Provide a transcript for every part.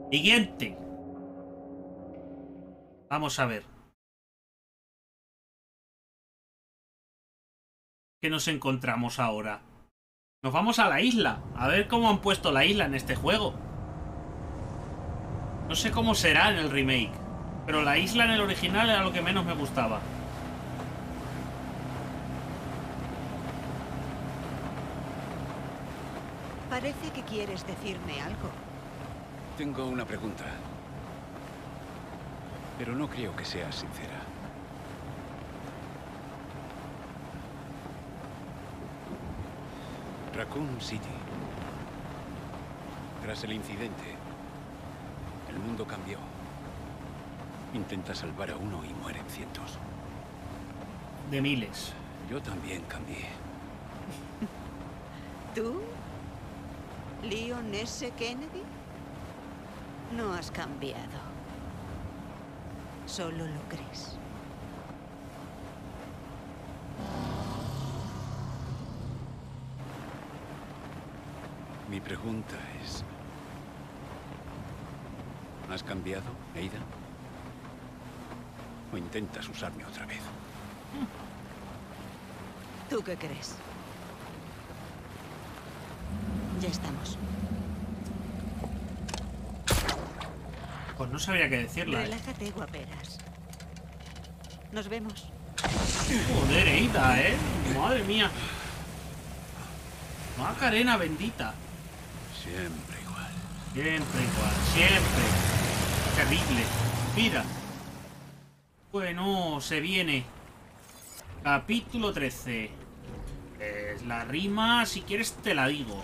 Siguiente. Vamos a ver. ¿Qué nos encontramos ahora? Nos vamos a la isla. A ver cómo han puesto la isla en este juego. No sé cómo será en el remake, pero la isla en el original era lo que menos me gustaba. Parece que quieres decirme algo. Tengo una pregunta. Pero no creo que sea sincera. Raccoon City. Tras el incidente, el mundo cambió. Intenta salvar a uno y mueren cientos. De miles. Yo también cambié. ¿Tú? ¿Leon S. Kennedy? No has cambiado. Solo lo crees. Mi pregunta es... ¿has cambiado, Ada? ¿O intentas usarme otra vez? ¿Tú qué crees? Ya estamos. Pues no sabía qué decirle. Relájate, guaperas. Nos vemos. Joder, Eida, madre mía. Macarena bendita. Siempre igual. Siempre igual, siempre. Terrible. Mira. Bueno, se viene. Capítulo 13. La rima, si quieres te la digo.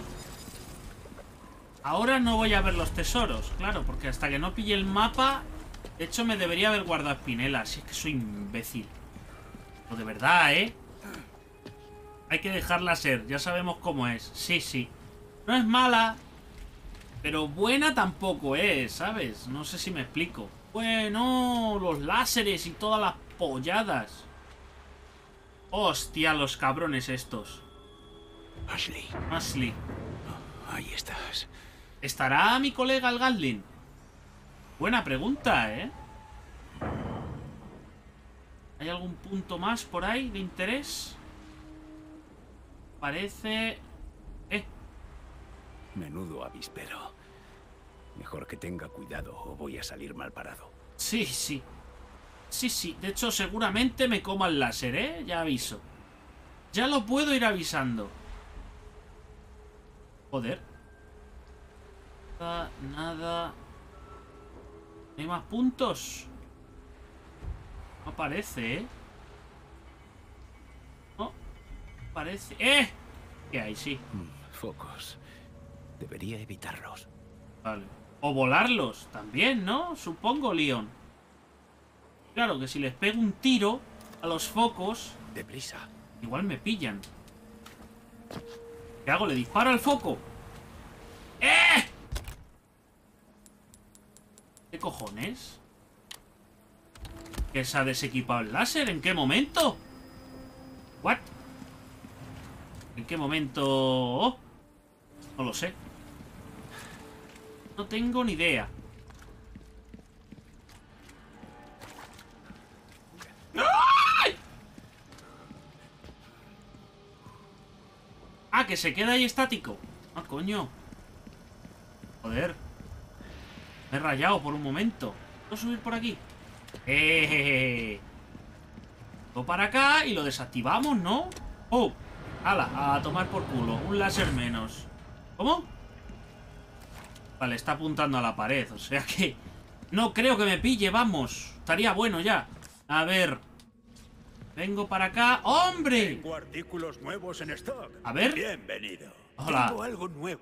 Ahora no voy a ver los tesoros, claro, porque hasta que no pille el mapa... De hecho, me debería haber guardado espinelas. Si es que soy imbécil. O de verdad, ¿eh? Hay que dejarla ser, ya sabemos cómo es. Sí, sí. No es mala, pero buena tampoco es, ¿sabes? No sé si me explico. Bueno, los láseres y todas las polladas. Hostia, los cabrones estos. Ashley. Ashley. Ahí estás. ¿Estará mi colega el Gatling? Buena pregunta, ¿eh? ¿Hay algún punto más por ahí de interés? Parece... Menudo avispero. Mejor que tenga cuidado o voy a salir mal parado. Sí, sí. Sí, sí. De hecho, seguramente me coma el láser, ¿eh? Ya aviso. Ya lo puedo ir avisando. Joder. Nada, nada. ¿No hay más puntos? No aparece, ¿eh? No. Parece... ¡Eh! ¿Qué hay? Sí. Focos. Debería evitarlos. Vale. O volarlos también, ¿no? Supongo, Leon. Claro que si les pego un tiro a los focos... Deprisa. Igual me pillan. ¿Qué hago? ¿Le disparo al foco? ¡Eh! ¿Qué cojones? ¿Que se ha desequipado el láser? ¿En qué momento? ¿What? ¿En qué momento? Oh, no lo sé. No tengo ni idea. ¡Ay! Ah, que se queda ahí estático. Ah, coño. Joder. Me he rayado por un momento. ¿Puedo subir por aquí? Todo para acá y lo desactivamos, ¿no? ¡Oh! ¡Hala! A tomar por culo. Un láser menos. ¿Cómo? Vale, está apuntando a la pared. O sea que... No creo que me pille, vamos. Estaría bueno ya. A ver. Vengo para acá. ¡Hombre! Tengo artículos nuevos en stock. A ver. Bienvenido. Hola. Tengo algo nuevo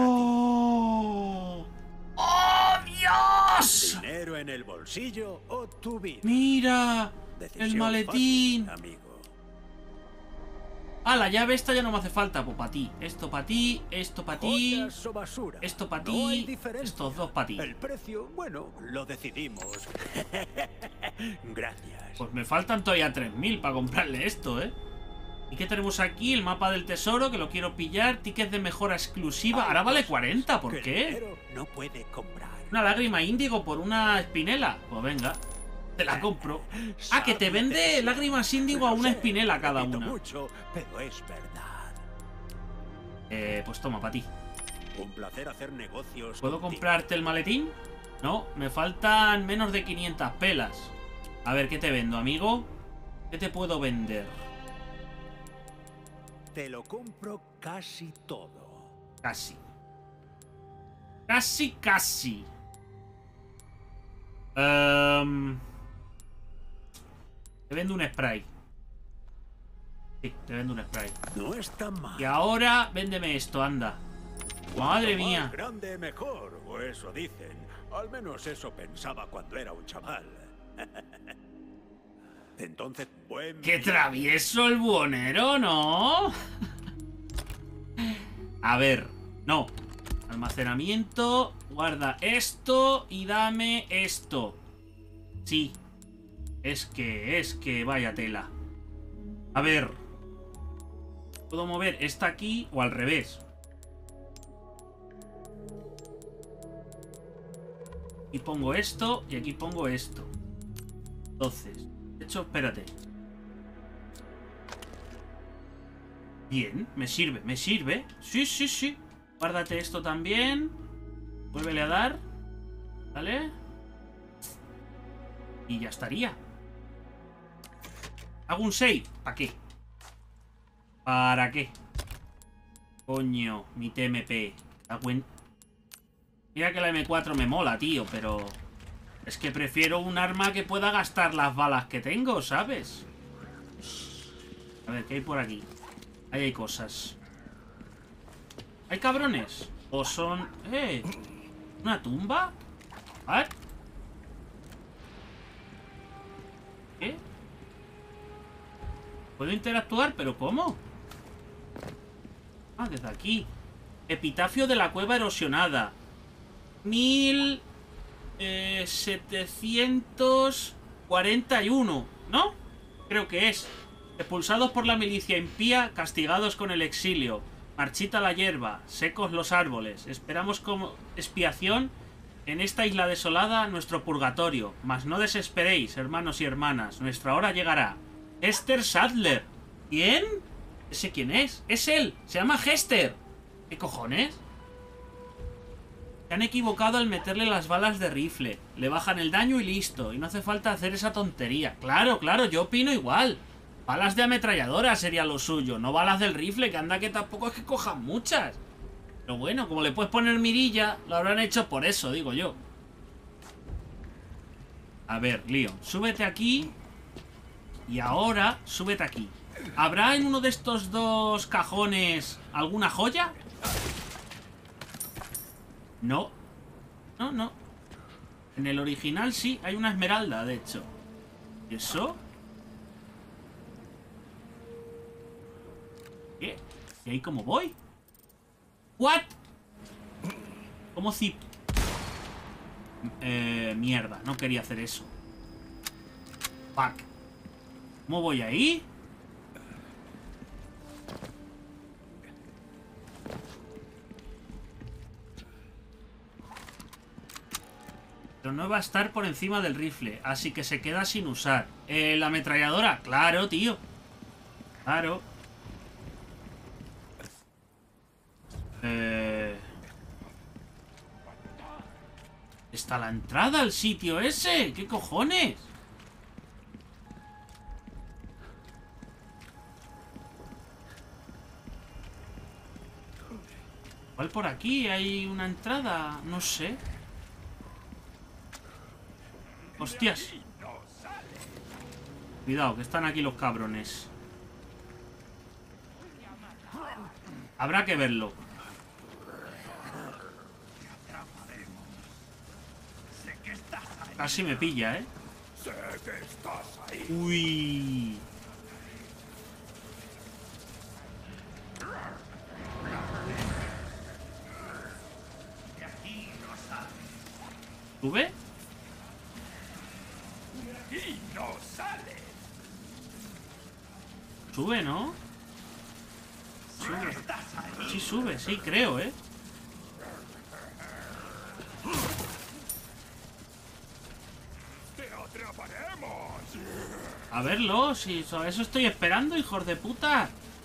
¡Oh! ¡Oh, Dios! para ti. Dinero en el bolsillo o tu vida. ¡Mira! Decisión El maletín. fácil, amigo. Ah, la llave esta ya no me hace falta. Pues para ti. Esto para ti. Esto para ti. Joyas o basura. Esto para No hay ti. diferencia. Estos dos para ti. El precio, bueno, lo decidimos. Gracias. Pues me faltan todavía 3000 para comprarle esto, ¿eh? ¿Y qué tenemos aquí? El mapa del tesoro, que lo quiero pillar. Tickets de mejora exclusiva. Hay Ahora vale cosas 40, ¿por que el qué? dinero no puede comprar. Una lágrima índigo por una espinela. Pues venga, te la compro. Ah, que te vende lágrimas índigo a una espinela cada Repito una. mucho, pero es verdad. Pues toma, para ti. Un placer hacer negocios. ¿Puedo contigo. comprarte el maletín? No, me faltan menos de 500 pelas. A ver, ¿qué te vendo, amigo? ¿Qué te puedo vender? Te lo compro casi todo. Casi. Casi, casi. Te vendo un spray. Sí, te vendo un spray. No está mal. Y ahora, véndeme esto, anda. Madre Cuanto mía. más grande, mejor. O eso dicen. Al menos eso pensaba cuando era un chaval. Entonces, buen... ¡Qué travieso el buhonero, ¿no? A ver, no. Almacenamiento, guarda esto y dame esto. Sí. Es que, vaya tela. A ver. ¿Puedo mover esta aquí o al revés? Aquí pongo esto y aquí pongo esto. Entonces, de hecho, espérate. Bien, me sirve, me sirve. Sí, sí, sí. Guárdate esto también. Vuélvele a dar. ¿Vale? Y ya estaría. Hago un save. ¿Para qué? ¿Para qué? Coño, mi TMP. Mira que la M4 me mola, tío, pero... es que prefiero un arma que pueda gastar las balas que tengo, ¿sabes? A ver, ¿qué hay por aquí? Ahí hay cosas. ¿Hay cabrones? ¿O son...? ¿Una tumba? A ver. ¿Qué? ¿Puedo interactuar? ¿Pero cómo? Ah, desde aquí. Epitafio de la cueva erosionada. 1741, ¿no? Creo que es. Expulsados por la milicia impía, castigados con el exilio. Marchita la hierba, secos los árboles. Esperamos como expiación en esta isla desolada nuestro purgatorio. Mas no desesperéis, hermanos y hermanas. Nuestra hora llegará. Hester Sadler. ¿Quién? ¿Ese quién es? Es él. Se llama Hester. ¿Qué cojones? Se han equivocado al meterle las balas de rifle. Le bajan el daño y listo. Y no hace falta hacer esa tontería. Claro, claro, yo opino igual. Balas de ametralladora sería lo suyo. No balas del rifle, que anda que tampoco es que cojan muchas. Pero bueno, como le puedes poner mirilla, lo habrán hecho por eso, digo yo. A ver, Leon, súbete aquí. Y ahora, súbete aquí. ¿Habrá en uno de estos dos cajones alguna joya? No. No, no. En el original sí, hay una esmeralda, de hecho. ¿Y eso? ¿Qué? ¿Y ahí cómo voy? ¿What? ¿Cómo zip? Mierda, no quería hacer eso. Fuck. ¿Cómo voy ahí? Pero no va a estar por encima del rifle, así que se queda sin usar. La ametralladora, claro, tío. Claro. Está la entrada al sitio ese. ¿Qué cojones? Igual por aquí hay una entrada. No sé. Hostias. Cuidado, que están aquí los cabrones. Habrá que verlo. Casi me pilla, ¿eh? Uy. ¿Sube? Sube, ¿no? Sube. Sí, sube, sí, creo, ¿eh? A verlo, si a eso estoy esperando, hijos de puta.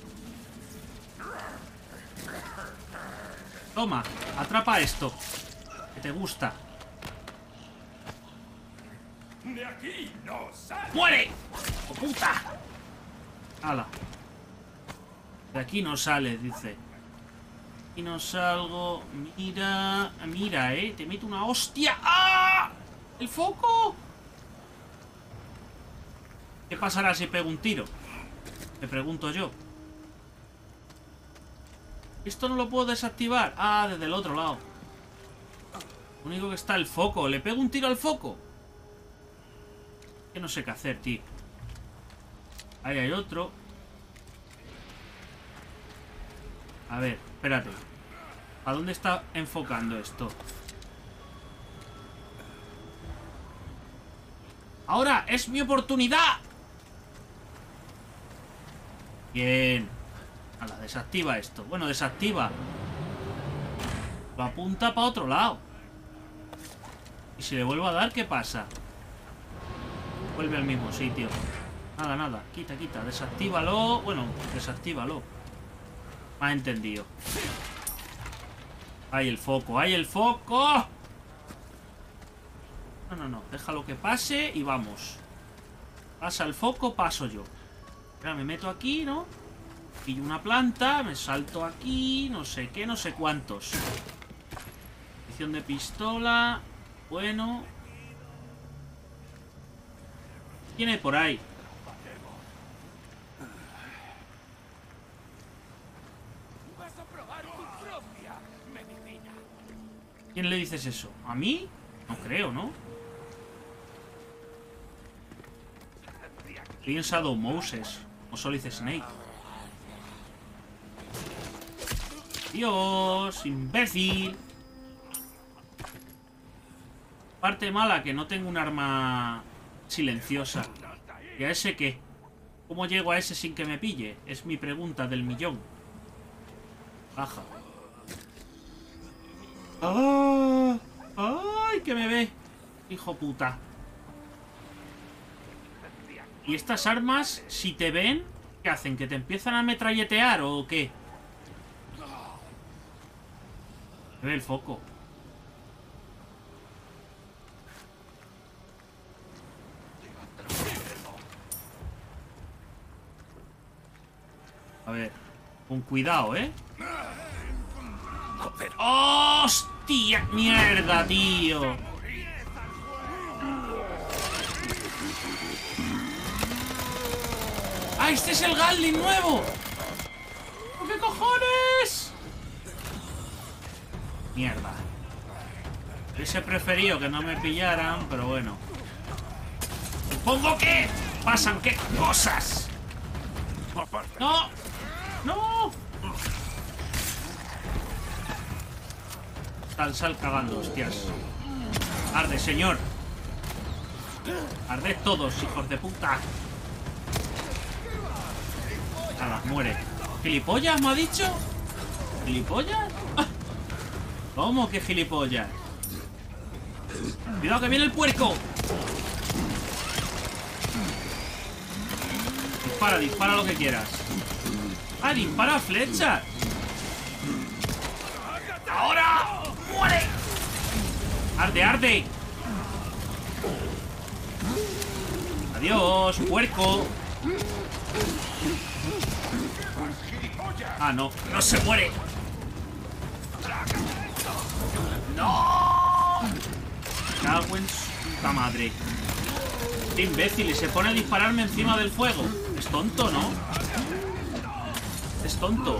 Toma, atrapa esto. Que te gusta. De aquí no sale. ¡Muere! ¡Oh, puta! ¡Hala! De aquí no sale, dice. Y no salgo. Mira. Mira, te meto una hostia. ¡Ah! ¡El foco! ¿Qué pasará si pego un tiro? Me pregunto yo. ¿Esto no lo puedo desactivar? Ah, desde el otro lado. Lo único que está el foco. ¿Le pego un tiro al foco? Que no sé qué hacer, tío. Ahí hay otro. A ver, espérate. ¿A dónde está enfocando esto? ¡Ahora! ¡Es mi oportunidad! Bien. Ala, desactiva esto. Bueno, desactiva. Lo apunta para otro lado. Y si le vuelvo a dar, ¿qué pasa? Vuelve al mismo sitio. Nada, nada. Quita, quita. Desactívalo. Bueno, desactívalo. Me has entendido. ¡Ahí el foco! ¡Ahí el foco! No, no, no. Déjalo que pase y vamos. Pasa el foco, paso yo. Ahora me meto aquí, ¿no? Pillo una planta, me salto aquí, no sé qué, no sé cuántos. Posición de pistola. Bueno. ¿Quién hay por ahí? Vas a probar tu propia medicina. ¿Quién le dices eso? ¿A mí? No creo, ¿no? Piensa Shadow Moses o Solid Snake. Dios, imbécil. Parte mala, que no tengo un arma silenciosa. ¿Y a ese qué? ¿Cómo llego a ese sin que me pille? Es mi pregunta del millón. Baja. ¡Ah! ¡Ay, que me ve! Hijo puta. ¿Y estas armas, si te ven, qué hacen? ¿Que te empiezan a metralletear o qué? Me ve el foco. A ver, con cuidado, ¿eh? Joder. ¡Hostia! ¡Mierda, tío! ¡Ah, este es el Gatling nuevo! ¿Qué cojones? Mierda. Hubiese preferido que no me pillaran, pero bueno. Supongo que pasan qué cosas. ¡No! ¡No! Sal cagando, hostias. Arde, señor. Arded todos, hijos de puta. Ala, muere. ¿Gilipollas me ha dicho? ¿Gilipollas? ¡Ah! ¿Cómo que gilipollas? ¡Cuidado que viene el puerco! Dispara, dispara lo que quieras. ¡Ah, dispara flechas! ¡Ahora! ¡Muere! ¡Arde, arde! ¡Adiós, puerco! Ah, no. ¡No se muere! ¡No! Cago en su puta madre. ¡Qué imbécil! Y se pone a dispararme encima del fuego. Es tonto, ¿no? Es tonto.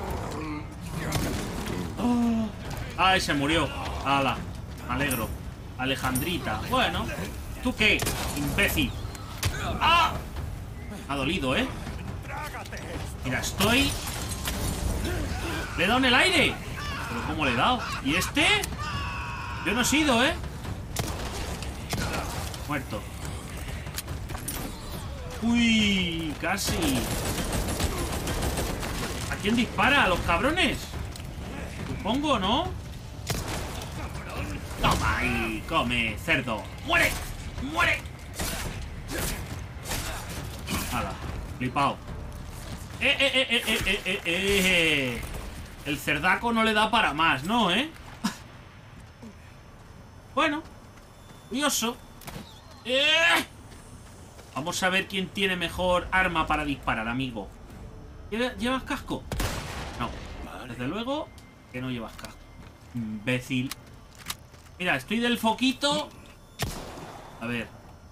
Oh. ¡Ay, se murió! ¡Hala! Me alegro. Alejandrita. Bueno. ¿Tú qué? Imbécil. ¡Ah! Ha dolido, ¿eh? Mira, estoy... ¡Le he dado en el aire! ¿Pero cómo le he dado? ¿Y este? Yo no he sido, ¿eh? Muerto. ¡Uy! Casi. ¿A quién dispara? ¿A los cabrones? Supongo, ¿no? ¡Toma ahí! ¡Come, cerdo! ¡Muere! ¡Muere! Hala, flipado. El cerdaco no le da para más, ¿no, Bueno, curioso. Vamos a ver quién tiene mejor arma para disparar, amigo. ¿Llevas casco? No, desde luego que no llevas casco. Imbécil. Mira, estoy del foquito. A ver.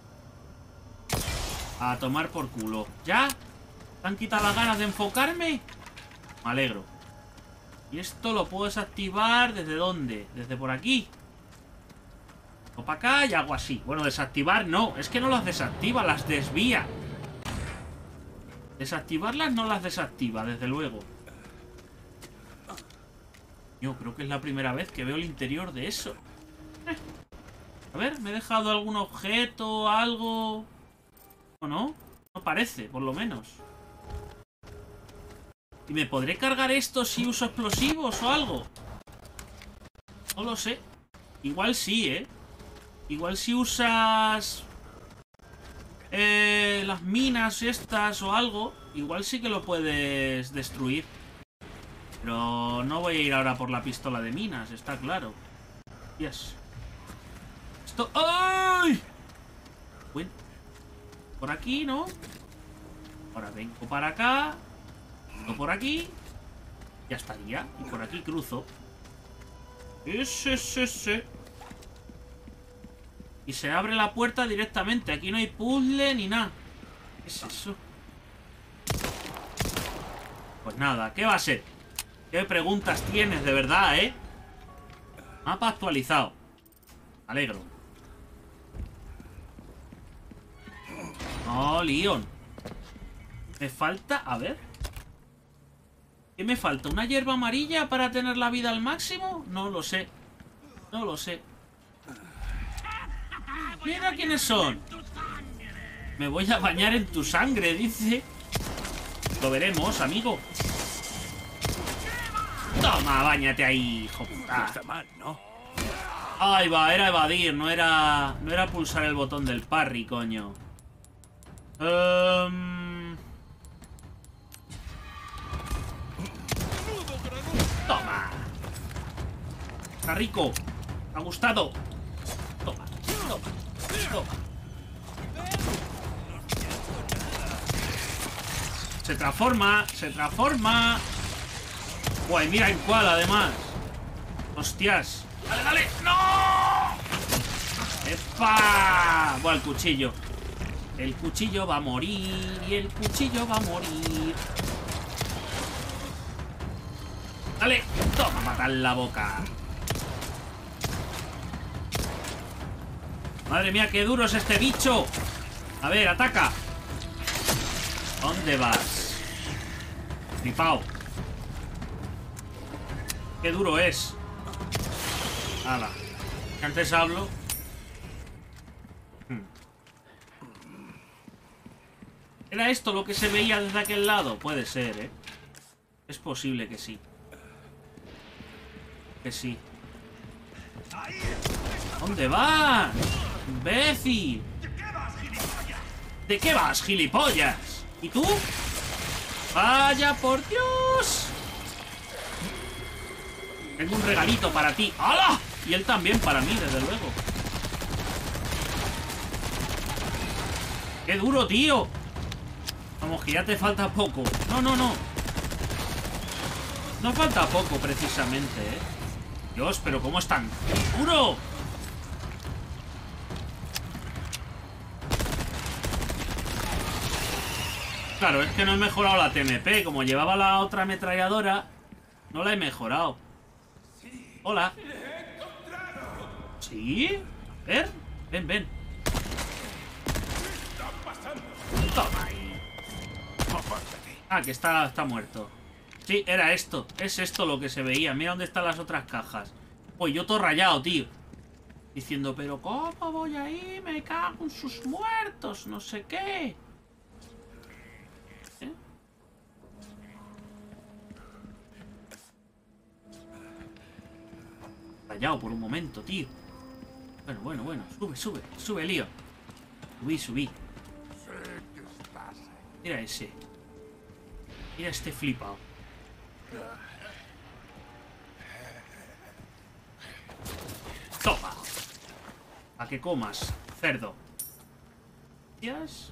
A tomar por culo. ¿Ya? ¿Te han quitado las ganas de enfocarme? Me alegro. Y esto lo puedo desactivar. ¿Desde dónde? Desde por aquí. O para acá y hago así. Bueno, desactivar no. Es que no las desactiva, las desvía. Desactivarlas no las desactiva, desde luego. Yo creo que es la primera vez que veo el interior de eso. A ver, ¿me he dejado algún objeto, algo? ¿O no? No parece, por lo menos. ¿Y me podré cargar esto si uso explosivos o algo? No lo sé. Igual sí, Igual si usas... las minas estas o algo, igual sí que lo puedes destruir. Pero no voy a ir ahora por la pistola de minas, está claro. Yes. Esto... ¡Ay! Bueno. Por aquí, ¿no? Ahora vengo para acá. Vengo por aquí. Ya estaría. Y por aquí cruzo. Ese. Y se abre la puerta directamente. Aquí no hay puzzle ni nada. ¿Qué es eso? Pues nada, ¿qué va a ser? ¿Qué preguntas tienes de verdad, Mapa actualizado. Alegro. No, Leon. Me falta... A ver. ¿Qué me falta? ¿Una hierba amarilla para tener la vida al máximo? No lo sé. No lo sé. Mira quiénes son. Me voy a bañar en tu sangre, dice. Lo veremos, amigo. Toma, báñate ahí, hijo puta. No está mal, ¿no? Ahí va, era evadir, no era pulsar el botón del parry, coño. Toma. Está rico. Me ha gustado. Toma. Se transforma. Guay, mira en cuál, además. Hostias. ¡Dale! ¡No! ¡Epa! Bueno, el cuchillo. El cuchillo va a morir. Y el cuchillo va a morir. ¡Dale! Toma, matar la boca. Madre mía, qué duro es este bicho. A ver, ataca. ¿Dónde vas? Flipao. Qué duro es. Hala. Que antes hablo. ¿Era esto lo que se veía desde aquel lado? Puede ser, Es posible que sí. Que sí. ¿Dónde vas? ¡Imbécil! ¿De qué vas, gilipollas? ¿Y tú? ¡Vaya por Dios! Tengo un regalito para ti. ¡Hala! Y él también para mí, desde luego. ¡Qué duro, tío! Vamos, que ya te falta poco. No. No falta poco, precisamente, Dios, pero ¿cómo es tan duro? Claro, es que no he mejorado la TMP. Como llevaba la otra ametralladora, no la he mejorado. Hola. ¿Sí? A ver. Ven. Toma ahí. Ah, que está muerto. Sí, era esto. Es esto lo que se veía. Mira dónde están las otras cajas. Pues yo todo rayado, tío. Diciendo, pero ¿cómo voy ahí? Me cago en sus muertos. No sé qué. Rayado por un momento, tío. Bueno. Sube, Lío. Subí. Mira ese. Mira este flipado. Toma. A que comas, cerdo. Gracias.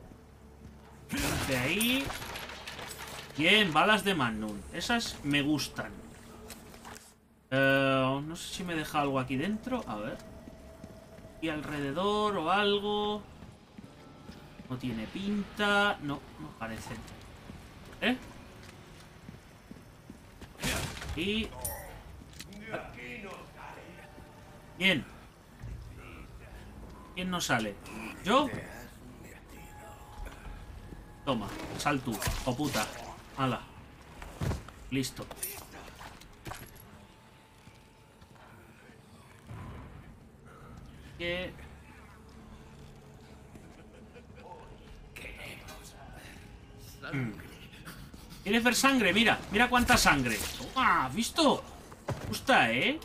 De ahí. Bien, balas de Magnum. Esas me gustan. No sé si me deja algo aquí dentro. A ver. Y alrededor o algo. No tiene pinta. No, no parece. ¿Eh? Y... Bien. ¿Quién no sale? ¿Yo? Toma, sal tú, o puta. Hala. Listo. ¿Qué? ¿Quieres ver sangre? Mira, mira cuánta sangre. ¡Ah! ¿Has visto? Me gusta, ¿eh?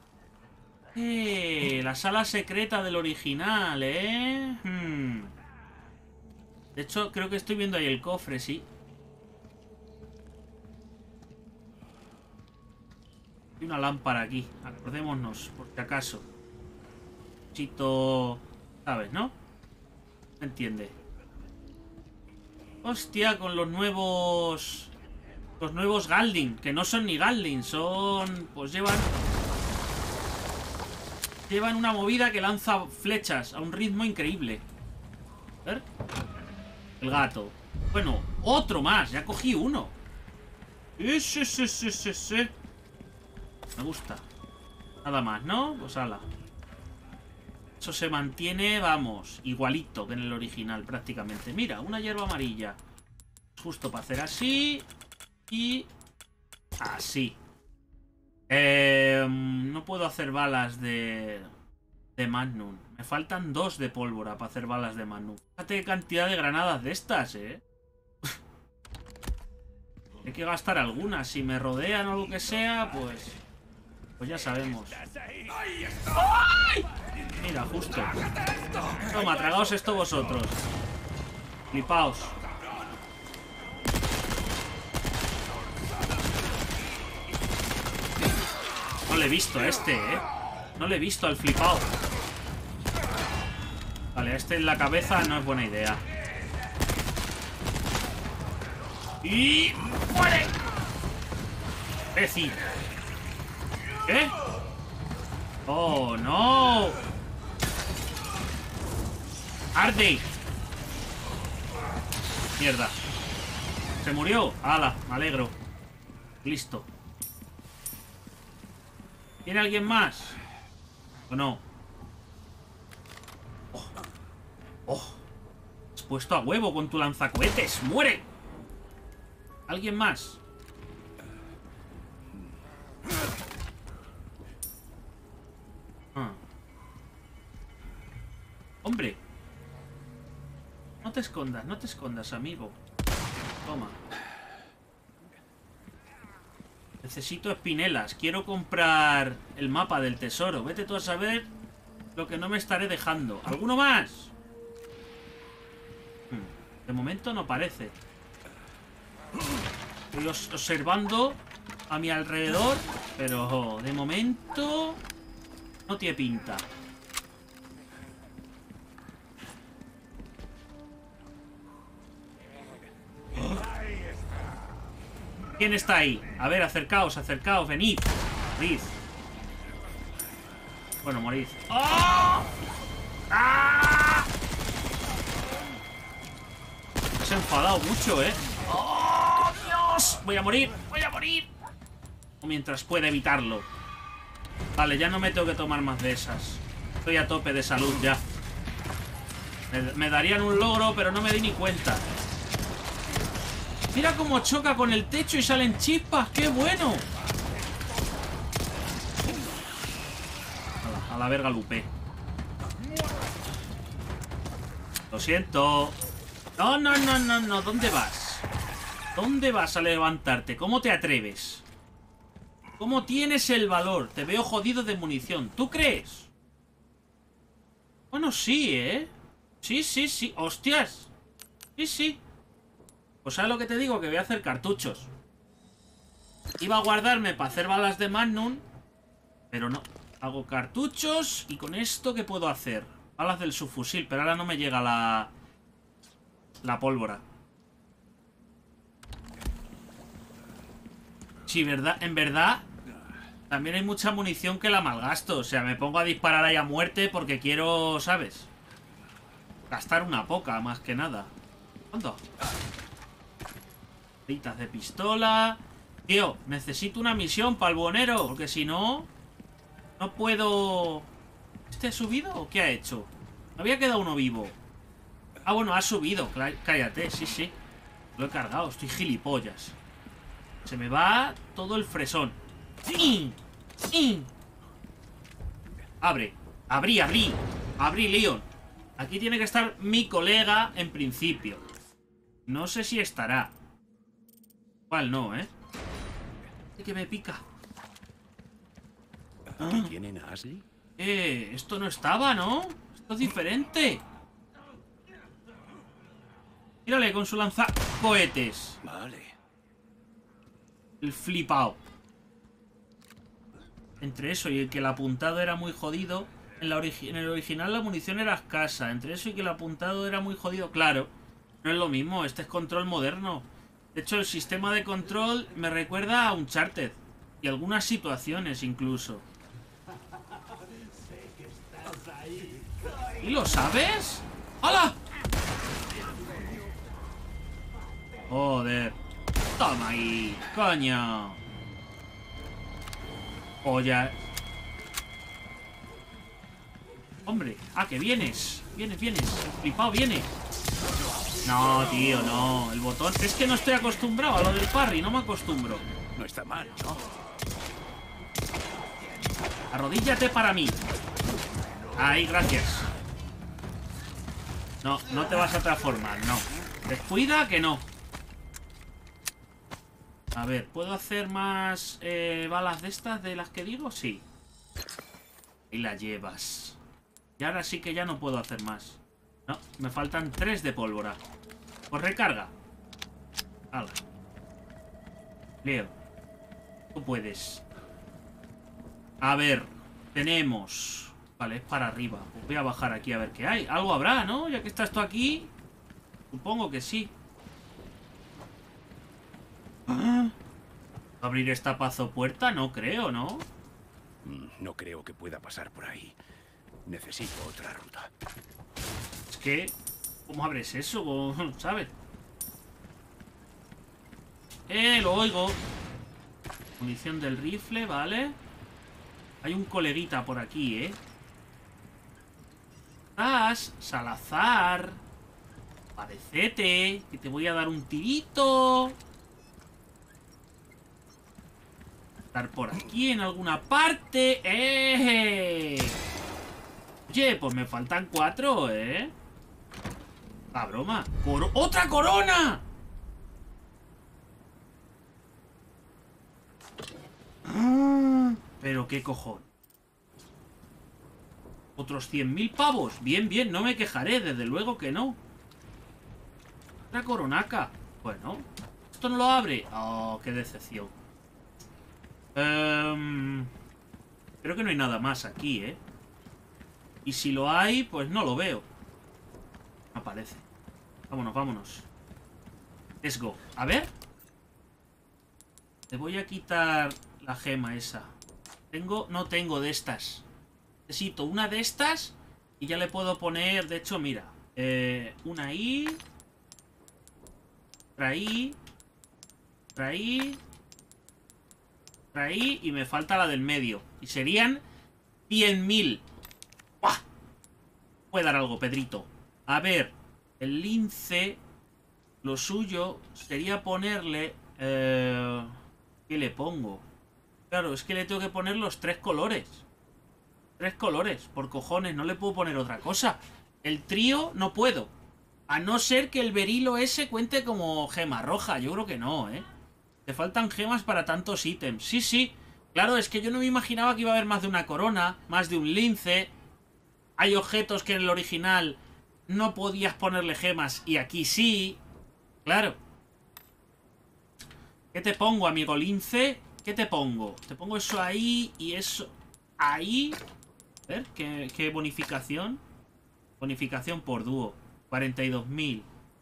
La sala secreta del original, ¿eh? De hecho, creo que estoy viendo ahí el cofre, sí. Hay una lámpara aquí, acordémonos, por si acaso. Chito... ¿Sabes, no? ¿Me entiende? Hostia, con los nuevos... Los nuevos Galdin, que no son ni Galdin, son... Pues llevan una movida que lanza flechas a un ritmo increíble. A ver. El gato. Bueno, otro más. Ya cogí uno. Sí. Me gusta. Nada más, ¿no? Pues ala. Eso se mantiene, vamos, igualito que en el original prácticamente. Mira, una hierba amarilla. Justo para hacer así. Y... así. No puedo hacer balas de Magnum. Me faltan 2 de pólvora para hacer balas de Magnum. Fíjate qué cantidad de granadas de estas, ¿eh? Hay que gastar algunas. Si me rodean o lo que sea, pues ya sabemos. ¡Ay! Mira, justo. Toma, tragaos esto vosotros. Flipaos. No le he visto a este, ¿eh? No le he visto al flipao. Vale, a este en la cabeza no es buena idea. ¡Y... muere! ¡Imbécil! ¿Qué? ¡Oh, no! ¡Arde! Mierda. ¿Se murió? ¡Hala! Me alegro. Listo. ¿Tiene alguien más? ¿O no? ¡Oh! ¡Oh! Has puesto a huevo con tu lanzacohetes. ¡Muere! ¿Alguien más? Ah. ¡Hombre! No te escondas, amigo. Toma. Necesito espinelas. Quiero comprar el mapa del tesoro. Vete tú a saber lo que no me estaré dejando. ¿Alguno más? De momento no parece. Estoy observando a mi alrededor, pero de momento no tiene pinta. ¿Quién está ahí? A ver, acercaos, venid. Morid. Bueno, morid. ¡Oh! ¡Ah! Se ha enfadado mucho, ¿eh? ¡Oh, Dios! Voy a morir. O mientras pueda evitarlo. Vale, ya no me tengo que tomar más de esas. Estoy a tope de salud ya. Me darían un logro, pero no me di ni cuenta. Mira cómo choca con el techo y salen chispas. ¡Qué bueno! A la verga, Lupe. Lo siento. No. ¿Dónde vas? ¿Dónde vas a levantarte? ¿Cómo te atreves? ¿Cómo tienes el valor? Te veo jodido de munición. ¿Tú crees? Bueno, sí, ¿eh? Sí. ¡Hostias! Sí. Pues ¿sabes lo que te digo? Que voy a hacer cartuchos. Iba a guardarme para hacer balas de Magnum, pero no. Hago cartuchos y con esto, ¿qué puedo hacer? Balas del subfusil, pero ahora no me llega la pólvora. Sí, verdad, en verdad, también hay mucha munición que la malgasto. O sea, me pongo a disparar ahí a muerte porque quiero, ¿sabes? Gastar una poca, más que nada. ¿Cuánto? Citas de pistola. Tío, necesito una misión para el buhonero, porque si no, no puedo... ¿Este ha subido o qué ha hecho? Me había quedado uno vivo. Ah, bueno, ha subido. Cállate, sí, sí. Lo he cargado, estoy gilipollas. Se me va todo el fresón. Abre. Abrí, Leon. Aquí tiene que estar mi colega en principio. No sé si estará. Igual no, ¿eh? Que me pica. ¿Aquí tienen a Ashley? Esto no estaba, ¿no? Esto es diferente. Mírale con su lanzacohetes. Vale. El flipao. Entre eso y el que el apuntado era muy jodido. En el original la munición era escasa. Entre eso y que el apuntado era muy jodido. Claro, no es lo mismo. Este es control moderno. De hecho, el sistema de control me recuerda a Uncharted. Y algunas situaciones incluso. ¿Y lo sabes? ¡Hala! Joder. Toma ahí, coño. Joya. Hombre, que vienes. Vienes. El flipao viene. No, tío, no. El botón... Es que no estoy acostumbrado a lo del parry. No me acostumbro. No está mal, ¿no? Arrodíllate para mí. Ahí, gracias. No, no te vas a transformar, no. Descuida que no. A ver, ¿puedo hacer más balas de estas de las que digo? Sí. Y la llevas. Y ahora sí que ya no puedo hacer más. No, me faltan 3 de pólvora. Pues recarga. Hala. Leo. Tú puedes. A ver, tenemos... Vale, es para arriba. Pues voy a bajar aquí a ver qué hay. Algo habrá, ¿no? Ya que está esto aquí. Supongo que sí. ¿Abrir esta puerta? No creo, ¿no? No creo que pueda pasar por ahí. Necesito otra ruta. Es que... ¿Cómo abres eso? ¿Sabes? Lo oigo. Munición del rifle, vale. Hay un coleguita por aquí, ¿eh? Salazar. Parecete, que te voy a dar un tirito. Estar por aquí en alguna parte. Oye, pues me faltan 4, ¿eh? La broma. ¡Otra corona! Pero qué cojón. Otros 100.000 pavos. Bien, bien, no me quejaré, desde luego que no. Otra coronaca. Bueno, esto no lo abre. Oh, qué decepción. Creo que no hay nada más aquí, ¿eh? Y si lo hay, pues no lo veo. No aparece. Vámonos, vámonos. Let's go. A ver. Te voy a quitar la gema esa. No tengo de estas. Necesito una de estas y ya le puedo poner... De hecho, mira. Una ahí. Otra ahí. Otra ahí. Otra ahí. Y me falta la del medio. Y serían 100.000. ¡Buah! Puede dar algo, Pedrito. A ver. El lince. Lo suyo sería ponerle... ¿Qué le pongo? Claro, es que le tengo que poner los 3 colores. 3 colores, por cojones, no le puedo poner otra cosa. El trío no puedo. A no ser que el berilo ese cuente como gema roja. Yo creo que no, ¿eh? Te faltan gemas para tantos ítems. Sí, sí. Claro, es que yo no me imaginaba que iba a haber más de una corona, más de un lince. Hay objetos que en el original no podías ponerle gemas y aquí sí. Claro. ¿Qué te pongo, amigo lince? ¿Qué te pongo? Te pongo eso ahí y eso ahí. A ver, ¿qué bonificación? Bonificación por dúo. 42.000.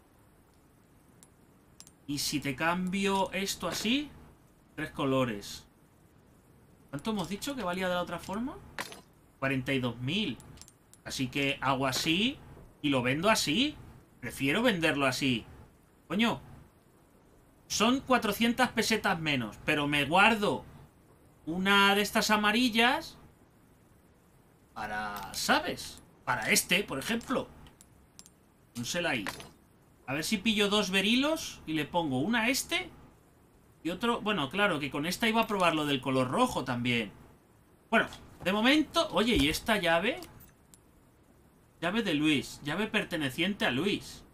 Y si te cambio esto así, 3 colores. ¿Cuánto hemos dicho que valía de la otra forma? 42.000. Así que hago así y lo vendo así. Prefiero venderlo así. Coño. Son 400 pesetas menos. Pero me guardo una de estas amarillas para, ¿sabes? Para este, por ejemplo. Pónsela ahí. A ver si pillo 2 berilos y le pongo una a este y otro... Bueno, claro, que con esta iba a probar lo del color rojo también. Bueno, de momento... Oye, ¿y esta llave? Llave de Luis. Llave perteneciente a Luis.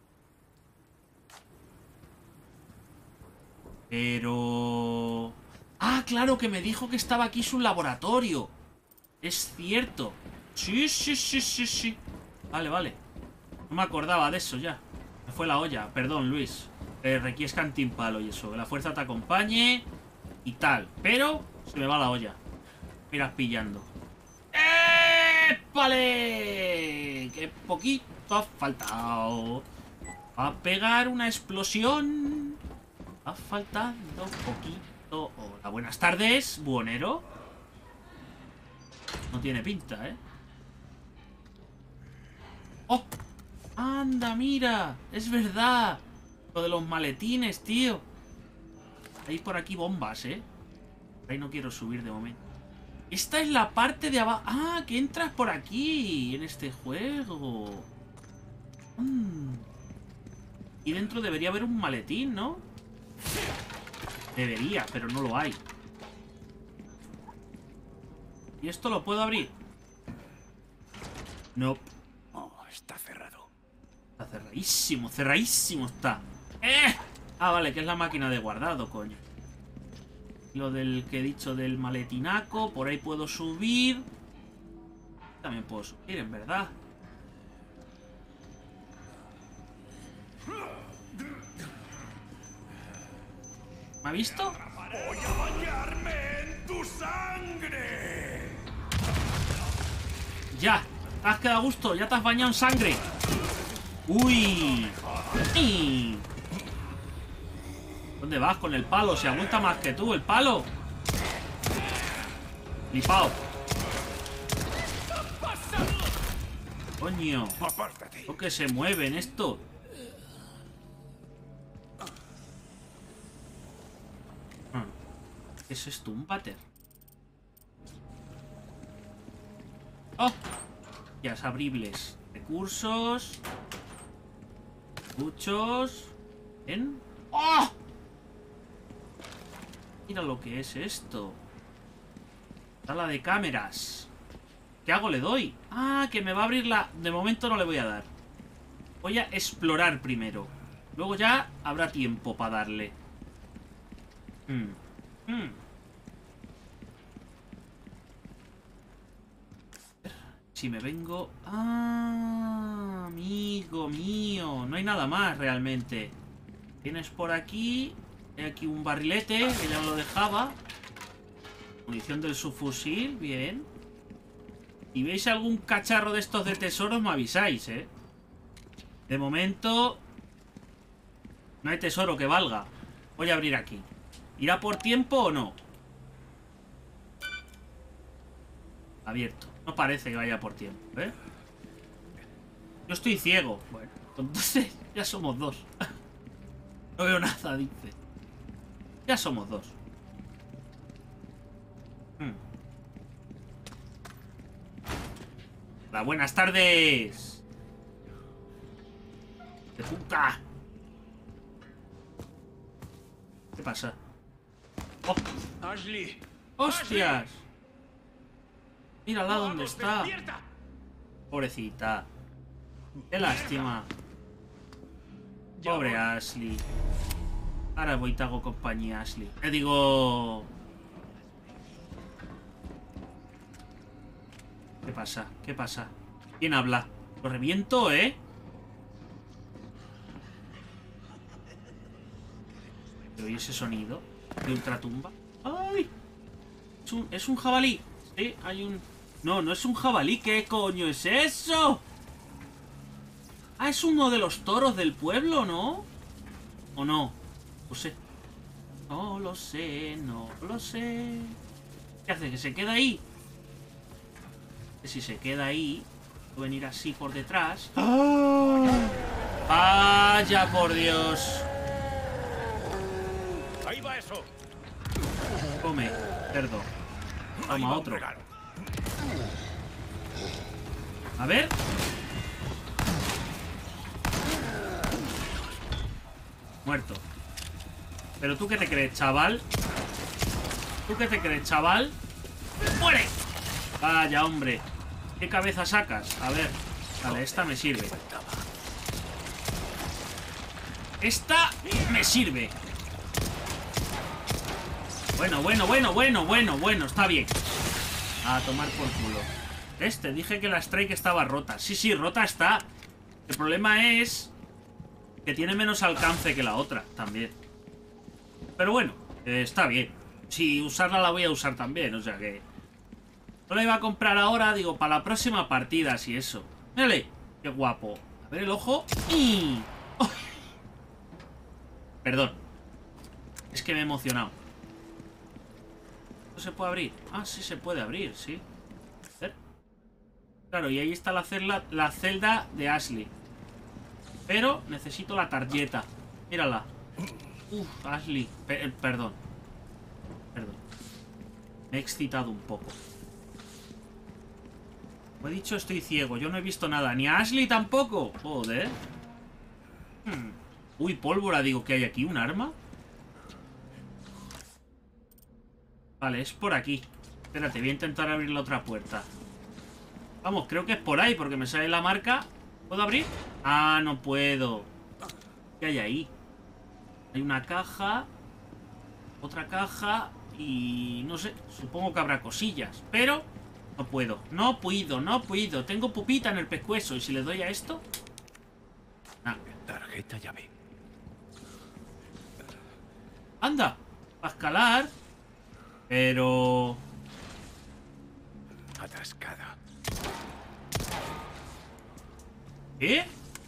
Pero... Ah, claro, que me dijo que estaba aquí su laboratorio. Es cierto. Sí, sí, sí, sí, sí. Vale, vale. No me acordaba de eso ya. Me fue la olla. Perdón, Luis. Requiesca antimpalo y eso. Que la fuerza te acompañe y tal. Pero se me va la olla. Miras pillando. ¡Épale! ¡Qué poquito ha faltado! Va a pegar una explosión. Ha faltado poquito. Hola, buenas tardes, buhonero. No tiene pinta, ¿eh? ¡Oh! ¡Anda, mira! ¡Es verdad! Lo de los maletines, tío. Hay por aquí bombas, ¿eh? Ahí no quiero subir de momento. Esta es la parte de abajo. ¡Ah! Que entras por aquí en este juego. Y dentro debería haber un maletín, ¿no? Debería, pero no lo hay. ¿Y esto lo puedo abrir? No. Oh, está cerrado. Está cerradísimo, cerradísimo está. Ah, vale, que es la máquina de guardado, coño. Lo del que he dicho del maletinaco. Por ahí puedo subir. También puedo subir, en verdad. ¿Me ha visto? ¡Voy a bañarme en tu sangre! Ya, te has quedado a gusto, ya te has bañado en sangre. Uy. ¡Ay! ¿Dónde vas con el palo? Se aguanta más que tú, el palo. Flipao. Coño. Apártate. ¿Por qué se mueven esto? ¿Qué es esto? ¿Un váter? ¡Oh! Ya abribles. Recursos. Muchos. ¿En? ¡Oh! Mira lo que es esto. Sala de cámaras. ¿Qué hago? ¿Le doy? Ah, que me va a abrir la... De momento no le voy a dar. Voy a explorar primero. Luego ya habrá tiempo para darle. Si me vengo... Ah, amigo mío. No hay nada más realmente. Tienes por aquí... Hay aquí un barrilete que ya me lo dejaba. Munición del subfusil, bien. Si veis algún cacharro de estos de tesoros, me avisáis, ¿eh? De momento... No hay tesoro que valga. Voy a abrir aquí. ¿Irá por tiempo o no? Abierto. No parece que vaya por tiempo, ¿eh? Yo estoy ciego. Bueno, entonces ya somos dos. No veo nada, dice. Ya somos dos. Hola, buenas tardes. ¡De puta! ¿Qué pasa? ¡Oh! Ashley. ¡Hostias! Mírala dónde Vamos, está. despierta. Pobrecita. Qué lástima. Pobre Ashley. Ahora voy y te hago compañía, Ashley. Te digo... ¿Qué pasa? ¿Qué pasa? ¿Quién habla? Lo reviento, ¿eh? Pero ¿y ese sonido de ultratumba? ¡Ay! ¿Es un jabalí? Sí, hay un... No, no es un jabalí. ¿Qué coño es eso? Ah, es uno de los toros del pueblo, ¿no? ¿O no? No sé. No lo sé, no lo sé. ¿Qué hace? ¿Que se queda ahí? Que si se queda ahí, puedo venir así por detrás. ¡Vaya por Dios! Ahí va eso. Come, cerdo. Ahí Toma va un otro. regalo. A ver. Muerto. ¿Pero tú qué te crees, chaval? ¿Tú qué te crees, chaval? ¡Muere! Vaya, hombre. ¿Qué cabeza sacas? A ver. Vale, esta me sirve. Esta me sirve. Bueno. Está bien. A tomar por culo. Te dije que la Strike estaba rota. Sí, rota está. El problema es que tiene menos alcance que la otra también. Pero bueno, está bien. Si usarla la voy a usar también, o sea que... No la iba a comprar ahora, digo, para la próxima partida, si eso. Mírale, qué guapo. A ver el ojo. ¡Y! ¡Oh! Perdón. Es que me he emocionado. ¿No se puede abrir? Ah, sí se puede abrir, sí. A ver. Claro, y ahí está la celda de Ashley. Pero necesito la tarjeta. Mírala. Uf, Ashley. Perdón. Me he excitado un poco. Como he dicho, estoy ciego. Yo no he visto nada. Ni a Ashley tampoco. Joder. Uy, pólvora, digo, que hay aquí. ¿Un arma? Vale, es por aquí. Espérate, voy a intentar abrir la otra puerta. Vamos, creo que es por ahí, porque me sale la marca. ¿Puedo abrir? Ah, no puedo. ¿Qué hay ahí? Hay una caja. Otra caja. Y no sé, supongo que habrá cosillas. Pero no puedo. No puedo. Tengo pupita en el pescuezo. ¿Y si le doy a esto? Ah. Tarjeta llave. Anda, a escalar. Pero... Atascada. ¿Qué?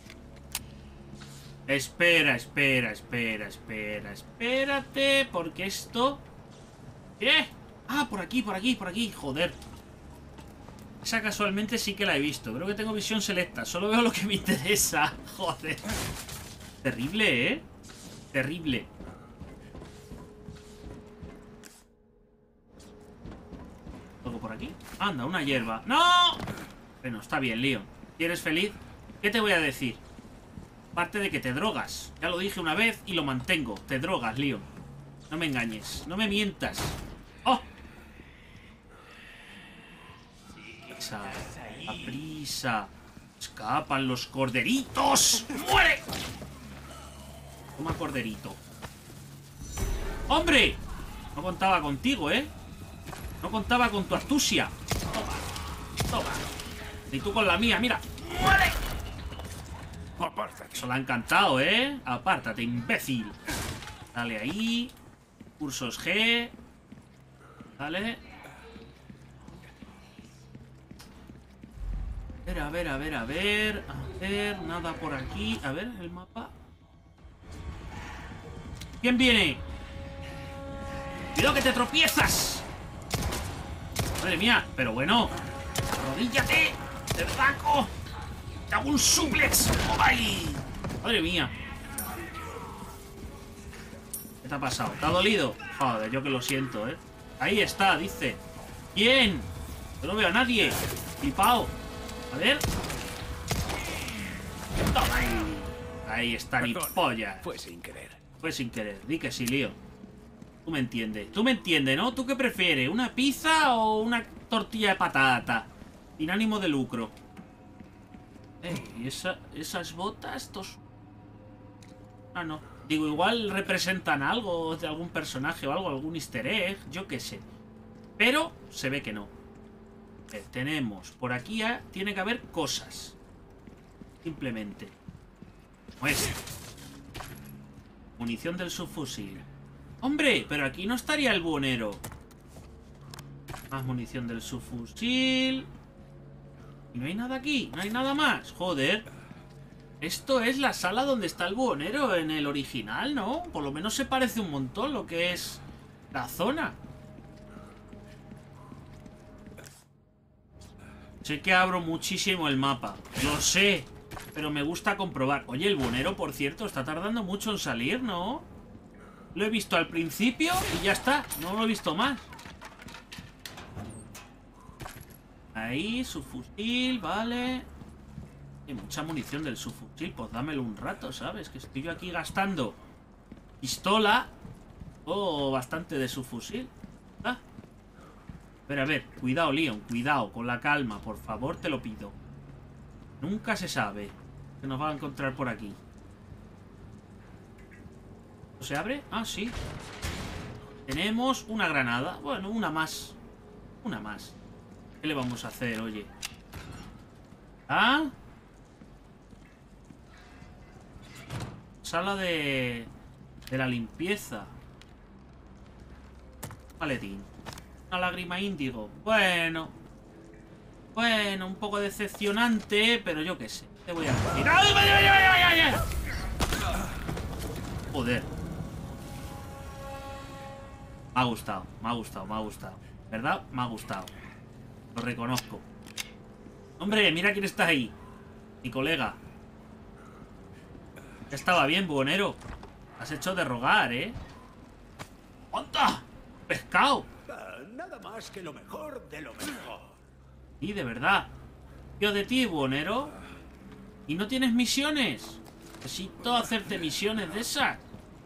Espérate, porque esto... ¿Qué? Ah, por aquí, joder. Esa casualmente sí que la he visto. Creo que tengo visión selecta, solo veo lo que me interesa. Joder. Terrible, ¿eh? Terrible. ¿Algo por aquí? Anda, una hierba. ¡No! Bueno, está bien, Leon. ¿Quieres feliz? ¿Qué te voy a decir? Aparte de que te drogas. Ya lo dije una vez y lo mantengo. Te drogas, Leon. No me engañes. No me mientas. ¡Oh! A prisa. Escapan los corderitos. ¡Muere! Toma, corderito. ¡Hombre! No contaba contigo, ¿eh? No contaba con tu astucia. Toma. Y tú con la mía, mira. ¡Muere! Apártate. Eso le ha encantado, ¿eh? Apártate, imbécil. Dale ahí. Cursos G. Dale. A ver. A ver, nada por aquí. A ver, el mapa. ¿Quién viene? ¡Cuidado que te tropiezas! Madre mía, pero bueno. ¡Arrodíllate! ¡Te saco! ¡Te hago un suplex! ¡Ay! Madre mía. ¿Qué te ha pasado? ¿Te ha dolido? Joder, yo que lo siento, ¿eh? Ahí está, dice. ¿Quién? Yo no veo a nadie. Flipao. A ver. Toma ahí. Ahí está, ni polla. Fue sin querer. Fue sin querer. Di que sí, Lío. Tú me entiendes. Tú me entiendes, ¿no? ¿Tú qué prefieres? ¿Una pizza o una tortilla de patata? Sin ánimo de lucro. ¿Y esas botas? Estos... Ah, no. Digo, igual representan algo de algún personaje o algo, algún easter egg, yo qué sé. Pero se ve que no. Tenemos por aquí, tiene que haber cosas. Simplemente. Pues. Munición del subfusil. Hombre, pero aquí no estaría el buhonero. Más munición del subfusil. Y no hay nada aquí, no hay nada más. Joder. Esto es la sala donde está el buhonero en el original, ¿no? Por lo menos se parece un montón lo que es la zona. Sé que abro muchísimo el mapa, lo sé, pero me gusta comprobar. Oye, el buhonero, por cierto, está tardando mucho en salir, ¿no? Lo he visto al principio y ya está, no lo he visto más. Ahí, subfusil, vale. Hay mucha munición del subfusil, pues dámelo un rato, ¿sabes? Que estoy yo aquí gastando pistola o bastante de subfusil. Ah. A ver, cuidado, Leon, cuidado, con la calma, por favor, te lo pido. Nunca se sabe que nos va a encontrar por aquí. ¿Se abre? Ah, sí. Tenemos una granada. Bueno, una más. Una más. ¿Qué le vamos a hacer, oye? ¿Ah? Sala de la limpieza. Maletín. Una lágrima índigo. Bueno. Bueno, un poco decepcionante, pero yo qué sé. Te voy a decir. ¡Ay, vaya, vaya, vaya, vaya! Joder. Me ha gustado, me ha gustado, me ha gustado. ¿Verdad? Me ha gustado. Lo reconozco. Hombre, mira quién está ahí. Mi colega. Estaba bien, buhonero. Has hecho de rogar, ¿eh? ¡Onda! ¡Pescado! Nada más que lo mejor de lo mejor. Y de verdad. Yo de ti, buhonero. ¿Y no tienes misiones? Necesito hacerte misiones de esas.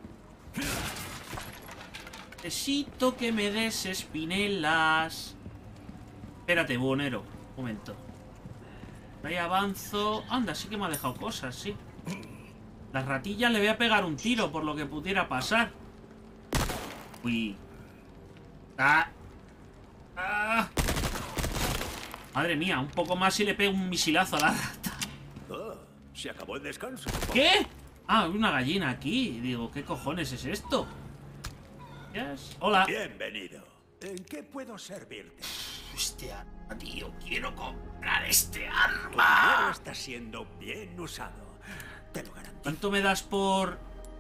Necesito que me des espinelas. Espérate, buhonero. Un momento. Ahí avanzo. Anda, sí que me ha dejado cosas, sí. Las ratillas le voy a pegar un tiro por lo que pudiera pasar. Uy. ¡Ah! ¡Ah! Madre mía, un poco más y le pego un misilazo a la rata. Oh, se acabó el descanso. ¿Qué? Ah, hay una gallina aquí. Digo, ¿qué cojones es esto? Yes. Hola. Bienvenido. ¿En qué puedo servirte? Hostia, tío, quiero comprar este Tu arma. dinero está siendo bien usado. Te lo garantizo. ¿Cuánto me das por...?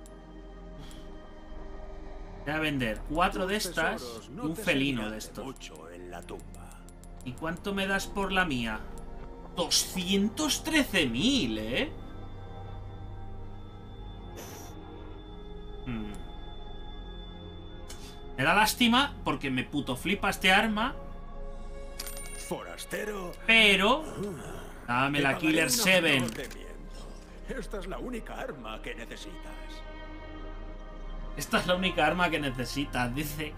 Voy a vender 4 de estas Tesoros y no un te felino servirán de estos. mucho en la tumba. ¿Y cuánto me das por la mía? 213.000, ¿eh? Me da lástima porque me puto flipa este arma, Forastero. pero... Dame Te la pagaré Killer un 7. reconocimiento. Esta es la única arma que necesitas. Esta es la única arma que necesitas, dice.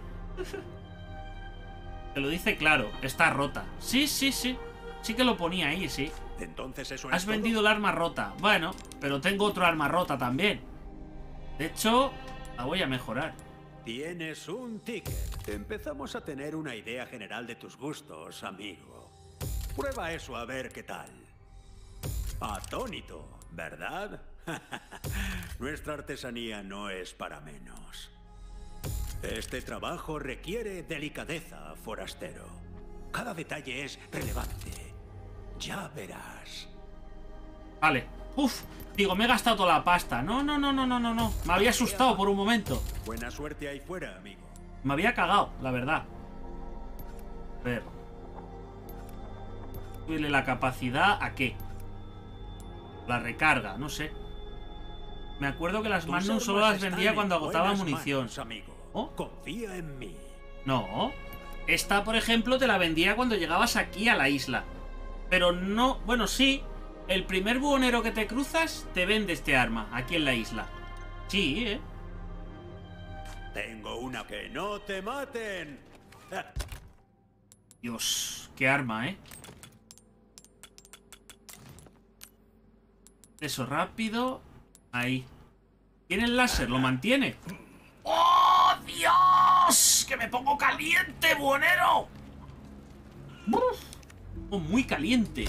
Te lo dice claro, está rota. Sí, sí, sí. Sí que lo ponía ahí, sí. Entonces eso Has es todo. vendido el arma rota. Bueno, pero tengo otro arma rota también. De hecho, la voy a mejorar. Tienes un ticket. Empezamos a tener una idea general de tus gustos, amigo. Prueba eso a ver qué tal. Atónito, ¿verdad? Nuestra artesanía no es para menos. Este trabajo requiere delicadeza, forastero. Cada detalle es relevante. Ya verás. Vale. Uf, digo, me he gastado toda la pasta. No, no, no, no, no, no, no. Me había asustado por un momento. Buena suerte ahí fuera, amigo. Me había cagado, la verdad. A ver. Subirle la capacidad ¿a qué? La recarga, no sé. Me acuerdo que las Tus Magnum solo armas las están vendía en cuando agotaba buenas munición. manos, amigo. ¿Oh? Confía en mí. No. Esta, por ejemplo, te la vendía cuando llegabas aquí a la isla. Pero no... Bueno, sí. El primer buhonero que te cruzas te vende este arma aquí en la isla. Sí, ¿eh? Tengo una que no te maten. Dios, qué arma, ¿eh? Eso rápido. Ahí. Tiene el láser, lo mantiene. ¡Oh, Dios! ¡Que me pongo caliente, buhonero! Oh, muy caliente.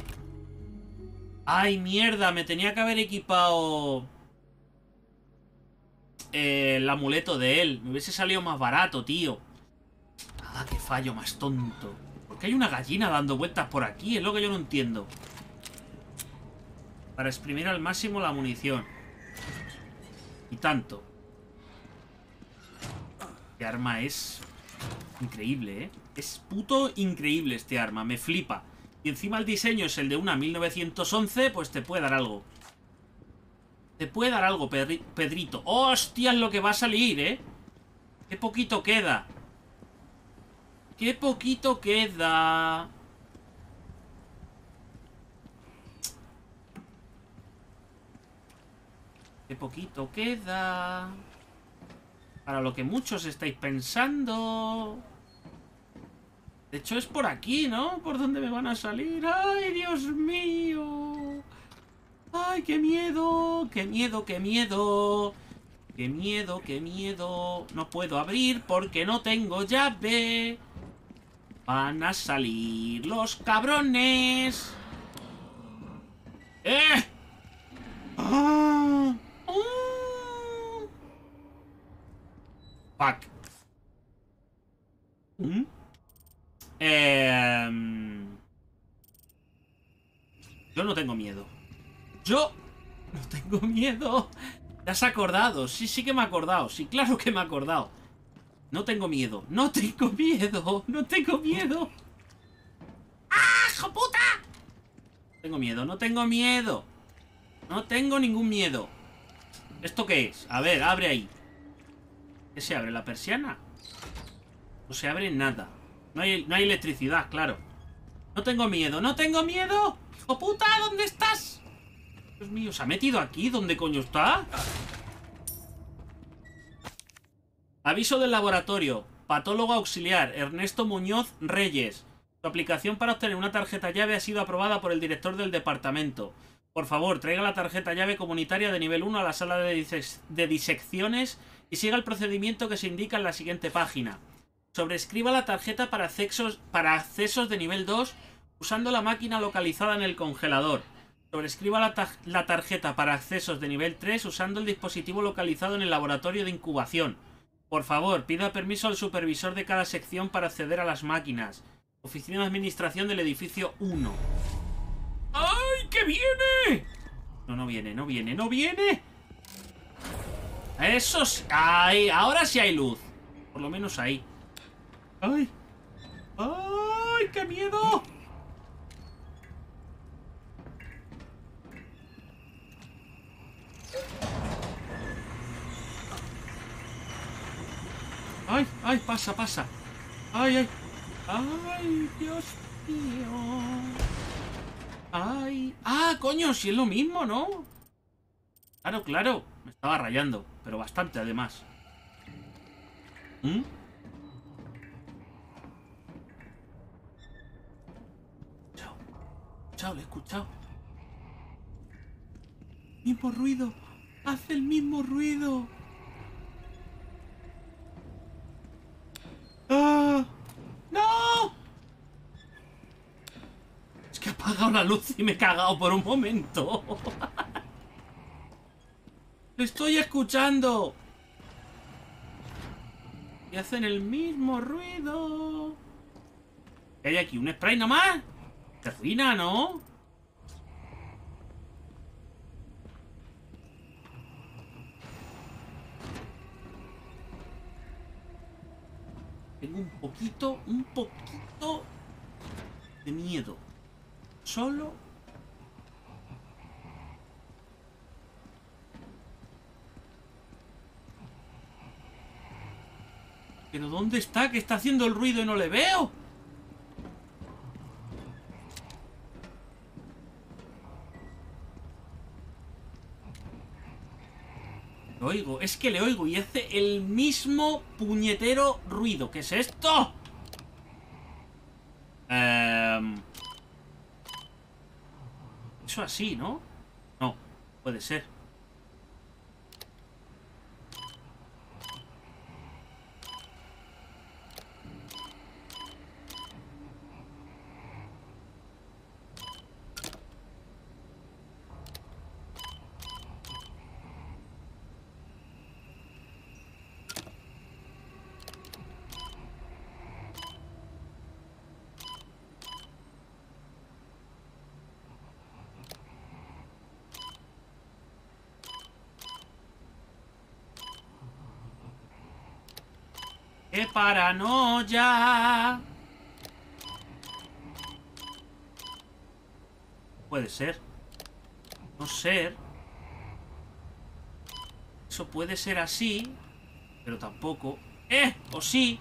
Ay, mierda, me tenía que haber equipado... el amuleto de él. Me hubiese salido más barato, tío. Ah, qué fallo más tonto. ¿Por qué hay una gallina dando vueltas por aquí? Es lo que yo no entiendo. Para exprimir al máximo la munición. Y tanto. Este arma es increíble, ¿eh? Es puto increíble este arma. Me flipa. Y encima el diseño es el de una 1911, pues te puede dar algo. Te puede dar algo, Pedrito. ¡Hostia, es lo que va a salir, eh! ¡Qué poquito queda! ¡Qué poquito queda! ¡Qué poquito queda! Para lo que muchos estáis pensando. De hecho es por aquí, ¿no? ¿Por dónde me van a salir? ¡Ay, Dios mío! ¡Ay, qué miedo! ¡Qué miedo, qué miedo! ¡Qué miedo, qué miedo! No puedo abrir porque no tengo llave. Van a salir los cabrones. ¡Eh! ¡Ah! Fuck. Yo no tengo miedo. Yo no tengo miedo. ¿Te has acordado? Sí, sí que me he acordado. Sí, claro que me he acordado. No tengo miedo. No tengo miedo. No tengo miedo. ¡Ah, hijo puta! Tengo miedo. No tengo miedo. No tengo ningún miedo. ¿Esto qué es? A ver, abre ahí. ¿Qué se abre? ¿La persiana? No se abre nada. No hay electricidad, claro. No tengo miedo. ¡No tengo miedo! ¡Hijo puta! ¿Dónde estás? Dios mío, ¿se ha metido aquí? ¿Dónde coño está? Aviso del laboratorio. Patólogo auxiliar Ernesto Muñoz Reyes. Su aplicación para obtener una tarjeta llave ha sido aprobada por el director del departamento. Por favor, traiga la tarjeta llave comunitaria de nivel 1 a la sala de disecciones y siga el procedimiento que se indica en la siguiente página. Sobrescriba la tarjeta para accesos de nivel 2 usando la máquina localizada en el congelador. Sobrescriba la tarjeta para accesos de nivel 3 usando el dispositivo localizado en el laboratorio de incubación. Por favor, pida permiso al supervisor de cada sección para acceder a las máquinas. Oficina de administración del edificio 1. ¡Ay, que viene! No, no viene, no viene, no viene. Eso sí. ¡Ay! Ahora sí hay luz. Por lo menos ahí. ¡Ay! ¡Ay, qué miedo! ¡Ay! ¡Ay! Pasa, pasa. ¡Ay, ay! ¡Ay, Dios mío! ¡Ay! ¡Ah, coño! Si es lo mismo, ¿no? Claro, claro. Me estaba rayando. Pero bastante, además. Chao, lo he escuchado. Mismo ruido. Hace el mismo ruido. ¡Ah! ¡No! Es que ha apagado la luz y me he cagado por un momento. ¡Lo estoy escuchando! Y hacen el mismo ruido. ¿Qué hay aquí? ¿Un spray nomás? ¡Qué ruina, ¿no? Tengo un poquito de miedo. Solo. ¿Pero dónde está? Que está haciendo el ruido y no le veo. Lo oigo, es que le oigo y hace el mismo puñetero ruido. ¿Qué es esto? Eso así, ¿no? No, puede ser. ¡Qué paranoia! Puede ser. No ser. Eso puede ser así, pero tampoco. ¡O sí!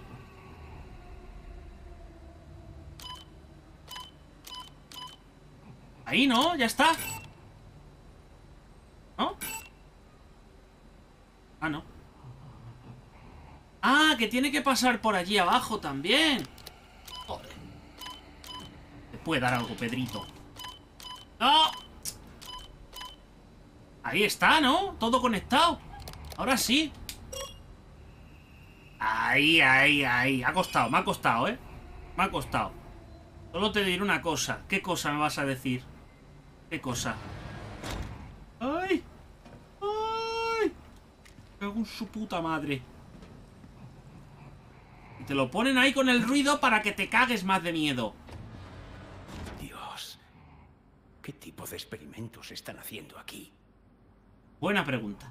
Ahí, ¿no? Ya está. ¿No? Ah, no. Ah, que tiene que pasar por allí abajo también. Joder. Te puede dar algo, Pedrito. ¡No! Ahí está, ¿no? Todo conectado. Ahora sí. Ahí. Me ha costado, ¿eh? Me ha costado. Solo te diré una cosa. ¿Qué cosa me vas a decir? ¿Qué cosa? ¡Ay! ¡Ay! Me cago en su puta madre. Y te lo ponen ahí con el ruido para que te cagues más de miedo. Dios, ¿qué tipo de experimentos están haciendo aquí? Buena pregunta.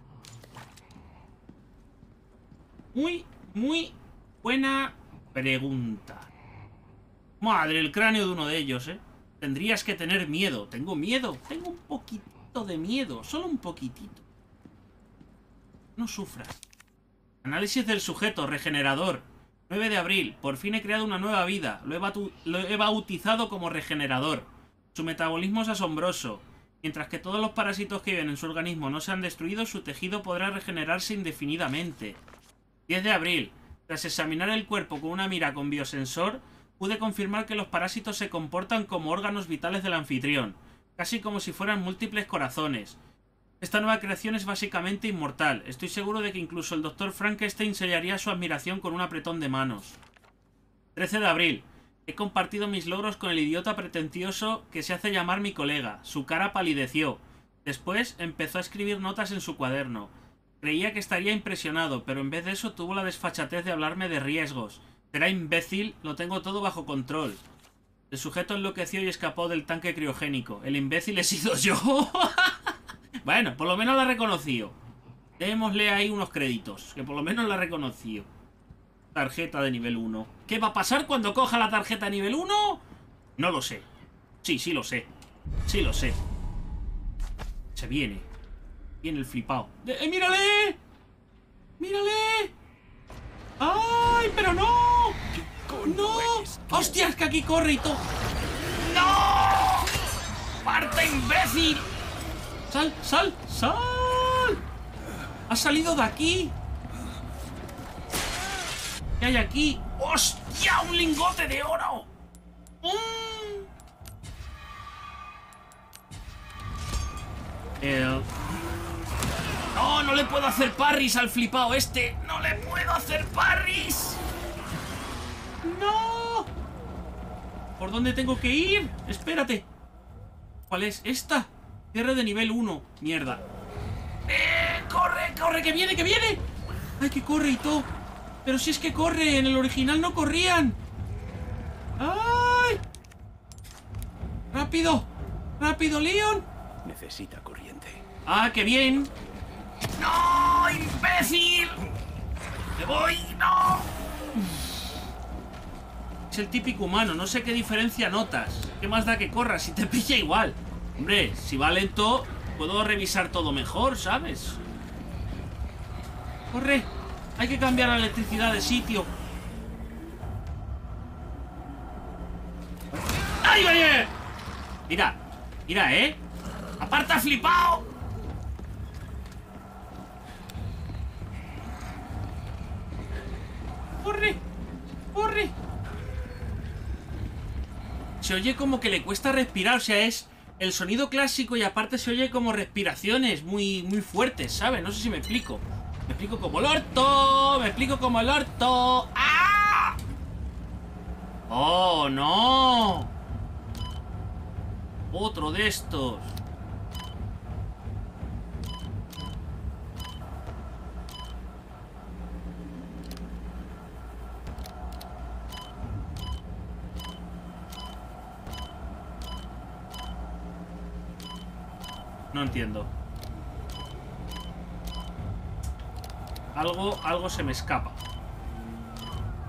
Muy buena pregunta. Madre, el cráneo de uno de ellos, ¿eh? Tendrías que tener miedo. Tengo miedo. Tengo un poquito de miedo. Solo un poquitito. No sufras. Análisis del sujeto. Regenerador. 9 de abril. Por fin he creado una nueva vida. Lo he bautizado como regenerador. Su metabolismo es asombroso. Mientras que todos los parásitos que viven en su organismo no se han destruido, su tejido podrá regenerarse indefinidamente. 10 de abril. Tras examinar el cuerpo con una mira con biosensor, pude confirmar que los parásitos se comportan como órganos vitales del anfitrión, casi como si fueran múltiples corazones. Esta nueva creación es básicamente inmortal. Estoy seguro de que incluso el Dr. Frankenstein sellaría su admiración con un apretón de manos. 13 de abril. He compartido mis logros con el idiota pretencioso que se hace llamar mi colega. Su cara palideció. Después empezó a escribir notas en su cuaderno. Creía que estaría impresionado, pero en vez de eso tuvo la desfachatez de hablarme de riesgos. Será imbécil, lo tengo todo bajo control. El sujeto enloqueció y escapó del tanque criogénico. El imbécil he sido yo. Bueno, por lo menos la ha reconocido. Démosle ahí unos créditos, que por lo menos la ha reconocido. Tarjeta de nivel 1. ¿Qué va a pasar cuando coja la tarjeta de nivel 1? No lo sé. Sí lo sé. Sí lo sé. Se viene. Viene el flipado. ¡Mírale! ¡Mírale! ¡Ay, pero no! ¡No! ¡Hostia, es que aquí corre y todo! ¡No! ¡Parte, imbécil! ¡Sal, sal, sal! ¡Ha salido de aquí! ¿Qué hay aquí? ¡Hostia! ¡Un lingote de oro! No le puedo hacer parries al flipado este. ¡No le puedo hacer parries! ¡No! ¿Por dónde tengo que ir? Espérate. ¿Cuál es? ¿Esta? Cierre de nivel 1. Mierda. ¡Corre, corre! ¡Que viene, que viene! ¡Ay, que corre y todo! Pero si es que corre. En el original no corrían. ¡Ay! ¡Rápido! ¡Rápido, Leon! Necesita corriente. ¡Ah, qué bien! ¡No, imbécil! ¡Me voy! ¡No! Es el típico humano, no sé qué diferencia notas. ¿Qué más da que corras si te pilla igual? Hombre, si va lento, puedo revisar todo mejor, ¿sabes? ¡Corre! Hay que cambiar la electricidad de sitio. ¡Ay, vaya! Mira, mira, ¿eh? ¡Aparta, flipao! ¡Corre! ¡Corre! Se oye como que le cuesta respirar, o sea, es el sonido clásico y aparte se oye como respiraciones muy fuertes, ¿sabes? No sé si me explico. Me explico como el orto, me explico como el orto. ¡Ah! ¡Oh, no! Otro de estos. No entiendo. Algo se me escapa.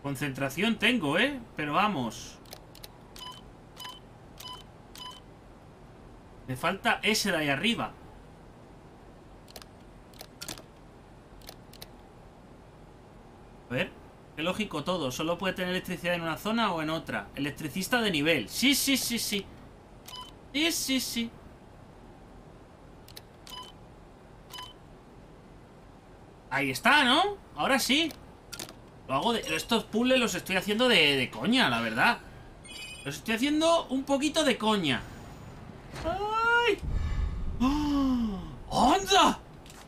Concentración tengo, ¿eh? Pero vamos. Me falta ese de ahí arriba. A ver. Qué lógico todo. Solo puede tener electricidad en una zona o en otra. Electricista de nivel. Sí, sí, sí, sí. Sí, sí, sí. Ahí está, ¿no? Ahora sí. Lo hago de... Estos puzzles los estoy haciendo de coña, la verdad. Los estoy haciendo un poquito de coña. ¡Ay! ¡Oh! ¡Anda!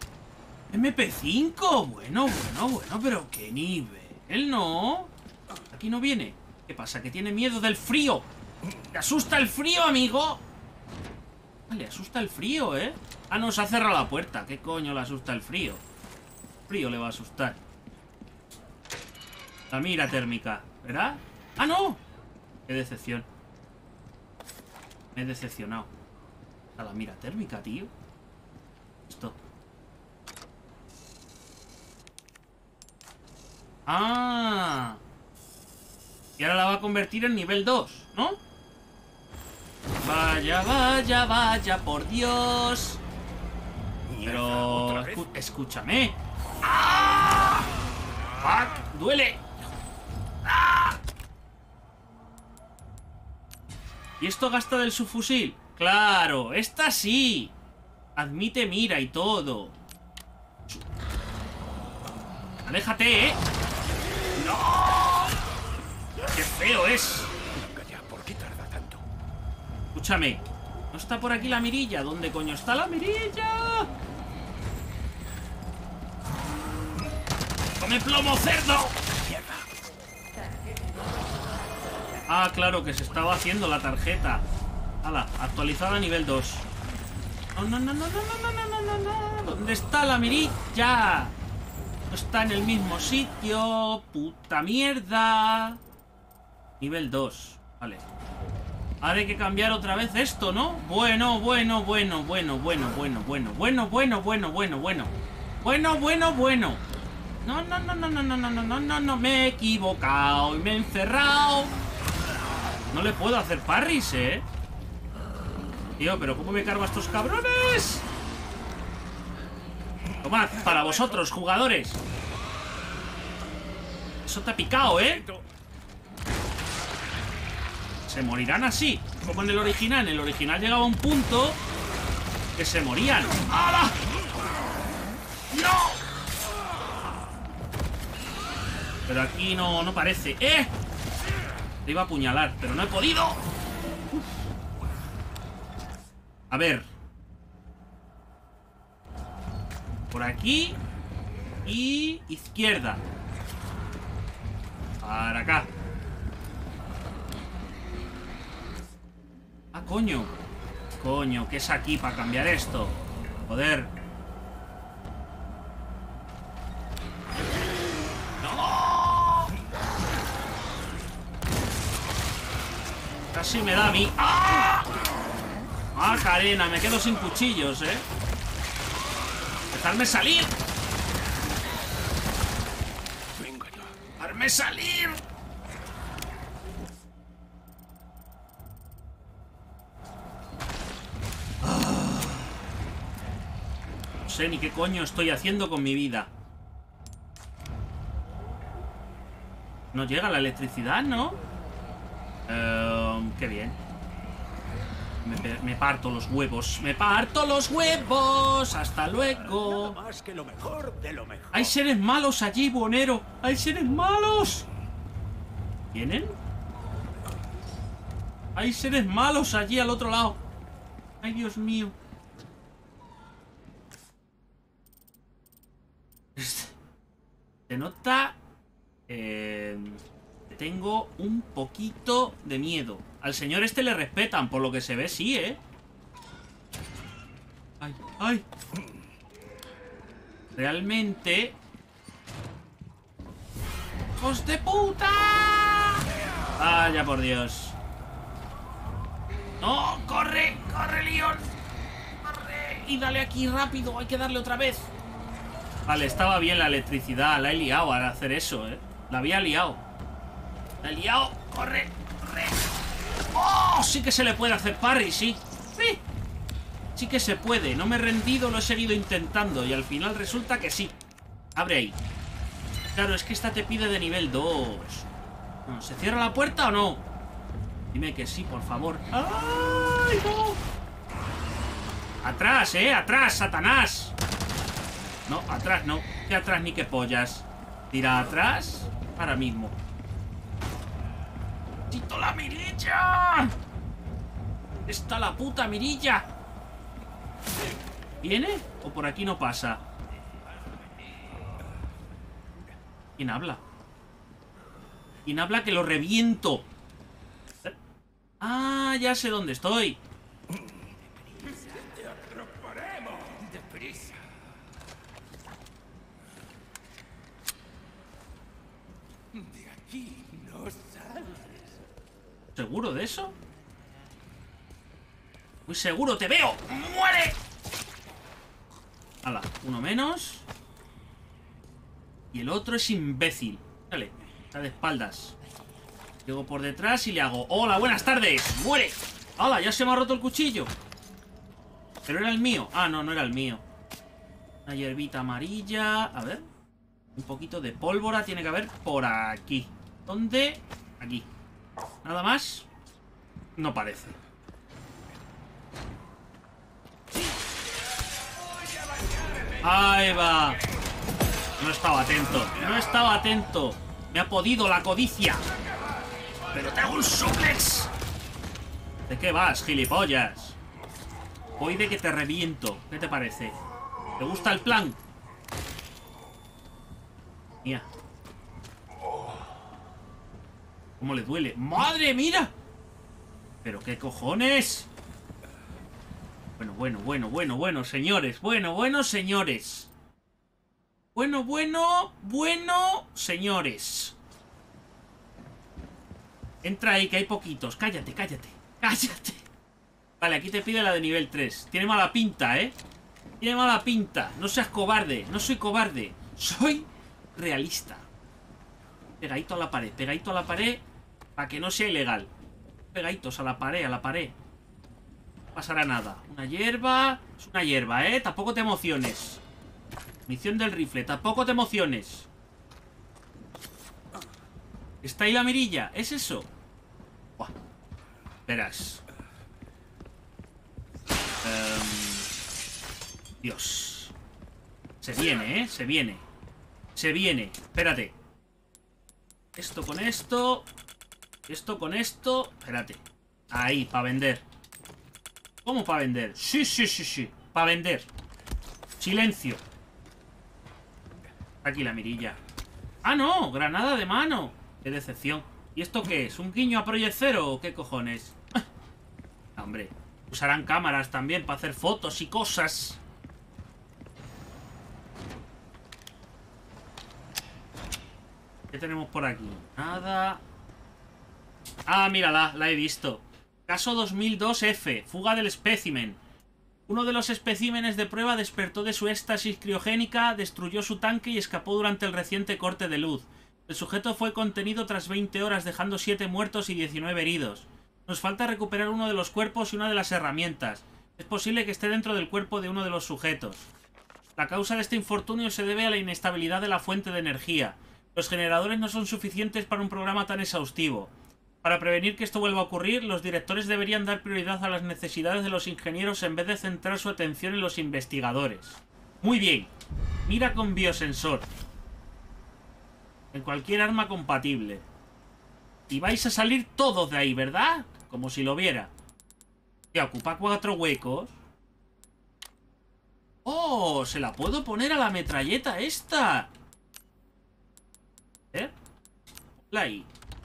MP5. Bueno, bueno, bueno. Pero qué nivel, ¿no? Aquí no viene. ¿Qué pasa? ¿Que tiene miedo del frío? ¿Te asusta el frío, amigo? Le asusta el frío, ¿eh? Ah, no, se ha cerrado la puerta. ¿Qué coño le asusta el frío? Frío le va a asustar. La mira térmica, ¿verdad? ¡Ah, no! ¡Qué decepción! Me he decepcionado. A la mira térmica, tío. Esto. ¡Ah! Y ahora la va a convertir en nivel 2, ¿no? Vaya, vaya, vaya, por Dios. Pero... escúchame. ¡Ah! ¡Fuck! ¡Duele! ¡Ah! ¿Y esto gasta del subfusil? ¡Claro! ¡Esta sí! Admite mira y todo. ¡Aléjate, eh! ¡No! ¡Qué feo es! Calla, ¿por qué tarda tanto? Escúchame. ¿No está por aquí la mirilla? ¿Dónde coño está la mirilla? ¡Come plomo, cerdo! Ah, claro, que se estaba haciendo la tarjeta. Hala, actualizada a nivel 2. No, no, no, no, no, no, no, no, no, no. ¿Dónde está la mirilla? No está en el mismo sitio. Puta mierda. Nivel 2. Vale. Ahora hay que cambiar otra vez esto, ¿no? Bueno, bueno, bueno, bueno, bueno, bueno, bueno, bueno, bueno, bueno, bueno, bueno. Bueno, bueno, bueno. No, no, no, no, no, no, no, no, no, no, no, me he equivocado y me he encerrado. No le puedo hacer parries, ¿eh? Tío, pero ¿cómo me cargo a estos cabrones? Tomad, para vosotros, jugadores. Eso te ha picado, ¿eh? Se morirán así, como en el original. En el original llegaba un punto que se morían. ¡Hala! ¡No! Pero aquí no parece. ¡Eh! Te iba a apuñalar, pero no he podido. A ver. Por aquí. Y izquierda. Para acá. Ah, coño. Coño, ¿qué es aquí para cambiar esto? Joder. ¡No! Casi me da a mí. ¡Ah! ¡Ah, Karena! Me quedo sin cuchillos, ¿eh? ¡Dejadme salir! Venga ya. ¡Dejadme salir! No sé ni qué coño estoy haciendo con mi vida. No llega la electricidad, ¿no? Qué bien. Me parto los huevos. ¡Me parto los huevos! ¡Hasta luego! Nada más que lo mejor de lo mejor. ¡Hay seres malos allí, buhonero! ¡Hay seres malos! ¿Vienen? ¡Hay seres malos allí al otro lado! ¡Ay, Dios mío! Se nota... tengo un poquito de miedo. Al señor este le respetan, por lo que se ve, sí, ¿eh? ¡Ay, ay! Realmente... ¡Hijos de puta! ¡Vaya por Dios! ¡No! ¡Corre! ¡Corre, Leon! ¡Corre! Y dale aquí rápido, hay que darle otra vez. Vale, estaba bien la electricidad. La he liado al hacer eso, ¿eh? La había liado. La he liado. Corre, corre. ¡Oh! Sí que se le puede hacer parry, sí. Sí. Sí que se puede. No me he rendido, lo he seguido intentando. Y al final resulta que sí. Abre ahí. Claro, es que esta te pide de nivel 2. ¿Se cierra la puerta o no? Dime que sí, por favor. ¡Ay, no! Atrás, atrás, Satanás. No, atrás no. Que atrás ni que pollas. Tira atrás ahora mismo. ¡Quito la mirilla! ¿Dónde está la puta mirilla? ¿Viene? ¿O por aquí no pasa? ¿Quién habla? ¿Quién habla que lo reviento? Ah, ya sé dónde estoy. ¿Seguro de eso? Muy seguro, te veo. ¡Muere! Hala, uno menos. Y el otro es imbécil. Dale, está de espaldas. Llego por detrás y le hago: ¡Hola, buenas tardes! ¡Muere! ¡Hala, ya se me ha roto el cuchillo! Pero era el mío. Ah, no, no era el mío. Una hierbita amarilla. A ver. Un poquito de pólvora tiene que haber por aquí. ¿Dónde? Aquí. ¿Nada más? No parece. Ahí va. No estaba atento. No estaba atento. Me ha podido la codicia. Pero te hago un suplex. ¿De qué vas, gilipollas? Voy de que te reviento. ¿Qué te parece? ¿Te gusta el plan? Mira. ¿Cómo le duele? ¡Madre, mira! ¿Pero qué cojones? Bueno, señores. Bueno, señores. Bueno, señores. Entra ahí, que hay poquitos. Cállate. Vale, aquí te pide la de nivel 3. Tiene mala pinta, ¿eh? Tiene mala pinta. No seas cobarde. No soy cobarde. Soy realista. Pegadito a la pared. Para que no sea ilegal. Pegaditos a la pared. No pasará nada. Una hierba. Es una hierba, ¿eh? Tampoco te emociones. Munición del rifle. Tampoco te emociones. ¿Está ahí la mirilla? ¿Es eso? Buah. Verás. Dios. Se viene, ¿eh? Se viene. Espérate. Esto con esto. Esto con esto. Espérate. Ahí, para vender. ¿Cómo para vender? Sí. Para vender. Silencio. Aquí la mirilla. ¡Ah, no! Granada de mano. Qué decepción. ¿Y esto qué es? ¿Un guiño a Project Zero o qué cojones? Hombre, usarán cámaras también para hacer fotos y cosas. ¿Qué tenemos por aquí? Nada. Ah, mírala, la he visto. Caso 2002F, fuga del espécimen. Uno de los especímenes de prueba despertó de su éxtasis criogénica, destruyó su tanque y escapó durante el reciente corte de luz. El sujeto fue contenido tras 20 horas, dejando 7 muertos y 19 heridos. Nos falta recuperar uno de los cuerpos y una de las herramientas. Es posible que esté dentro del cuerpo de uno de los sujetos. La causa de este infortunio se debe a la inestabilidad de la fuente de energía. Los generadores no son suficientes para un programa tan exhaustivo. Para prevenir que esto vuelva a ocurrir, los directores deberían dar prioridad a las necesidades de los ingenieros en vez de centrar su atención en los investigadores. Muy bien. Mira con biosensor. En cualquier arma compatible. Y vais a salir todos de ahí, ¿verdad? Como si lo viera. Ya, ocupa 4 huecos. ¡Oh! Se la puedo poner a la metralleta esta. Ponla ahí.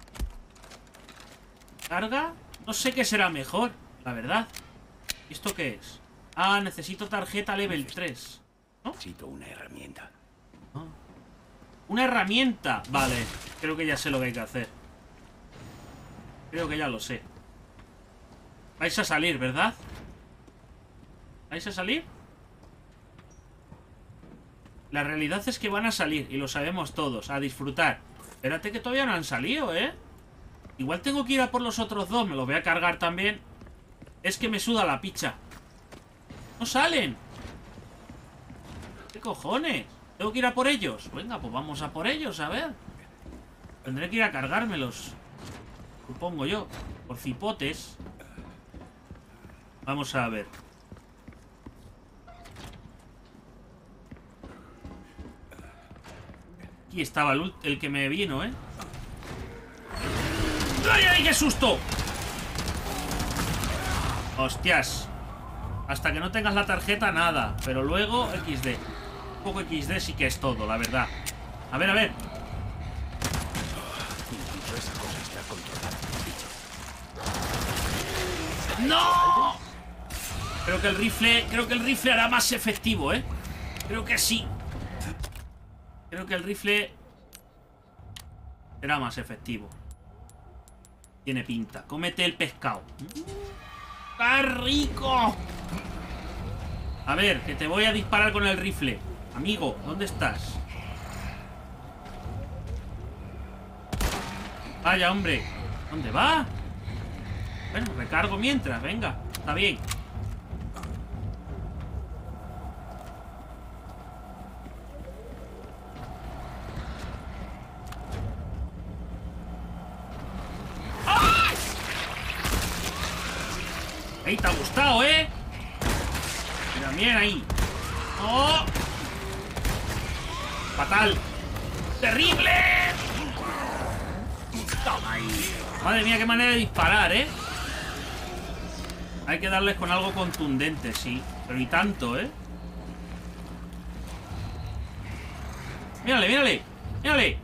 ¿Carga? No sé qué será mejor, la verdad. ¿Esto qué es? Ah, necesito tarjeta level 3. ¿No? Necesito una herramienta. Ah. Una herramienta. Vale, creo que ya sé lo que hay que hacer. Creo que ya lo sé. Vais a salir, ¿verdad? ¿Vais a salir? La realidad es que van a salir, y lo sabemos todos. A disfrutar. Espérate que todavía no han salido, ¿eh? Igual tengo que ir a por los otros dos. Me los voy a cargar también. Es que me suda la picha. ¡No salen! ¿Qué cojones? ¿Tengo que ir a por ellos? Venga, pues vamos a por ellos, a ver. Tendré que ir a cargármelos. Supongo yo. Por cipotes. Vamos a ver. Aquí estaba el que me vino, ¿eh? ¡Ay, ay, qué susto! Hostias. Hasta que no tengas la tarjeta, nada. Pero luego, XD. Un poco XD sí que es todo, la verdad. A ver, a ver. Incluso esa cosa está controlada. ¡No! Creo que el rifle hará más efectivo, ¿eh? Creo que sí. Creo que el rifle será más efectivo. Tiene pinta. Cómete el pescado. ¡Qué rico! A ver, que te voy a disparar con el rifle. Amigo, ¿dónde estás? Vaya, hombre. ¿Dónde va? Bueno, recargo mientras. Venga, está bien. Ahí te ha gustado, ¿eh? Mira, bien ahí. ¡Oh! ¡Fatal! ¡Terrible! Toma ahí. Madre mía, qué manera de disparar, ¿eh? Hay que darles con algo contundente, sí. Pero y tanto, ¿eh? Mírale, mírale. Mírale.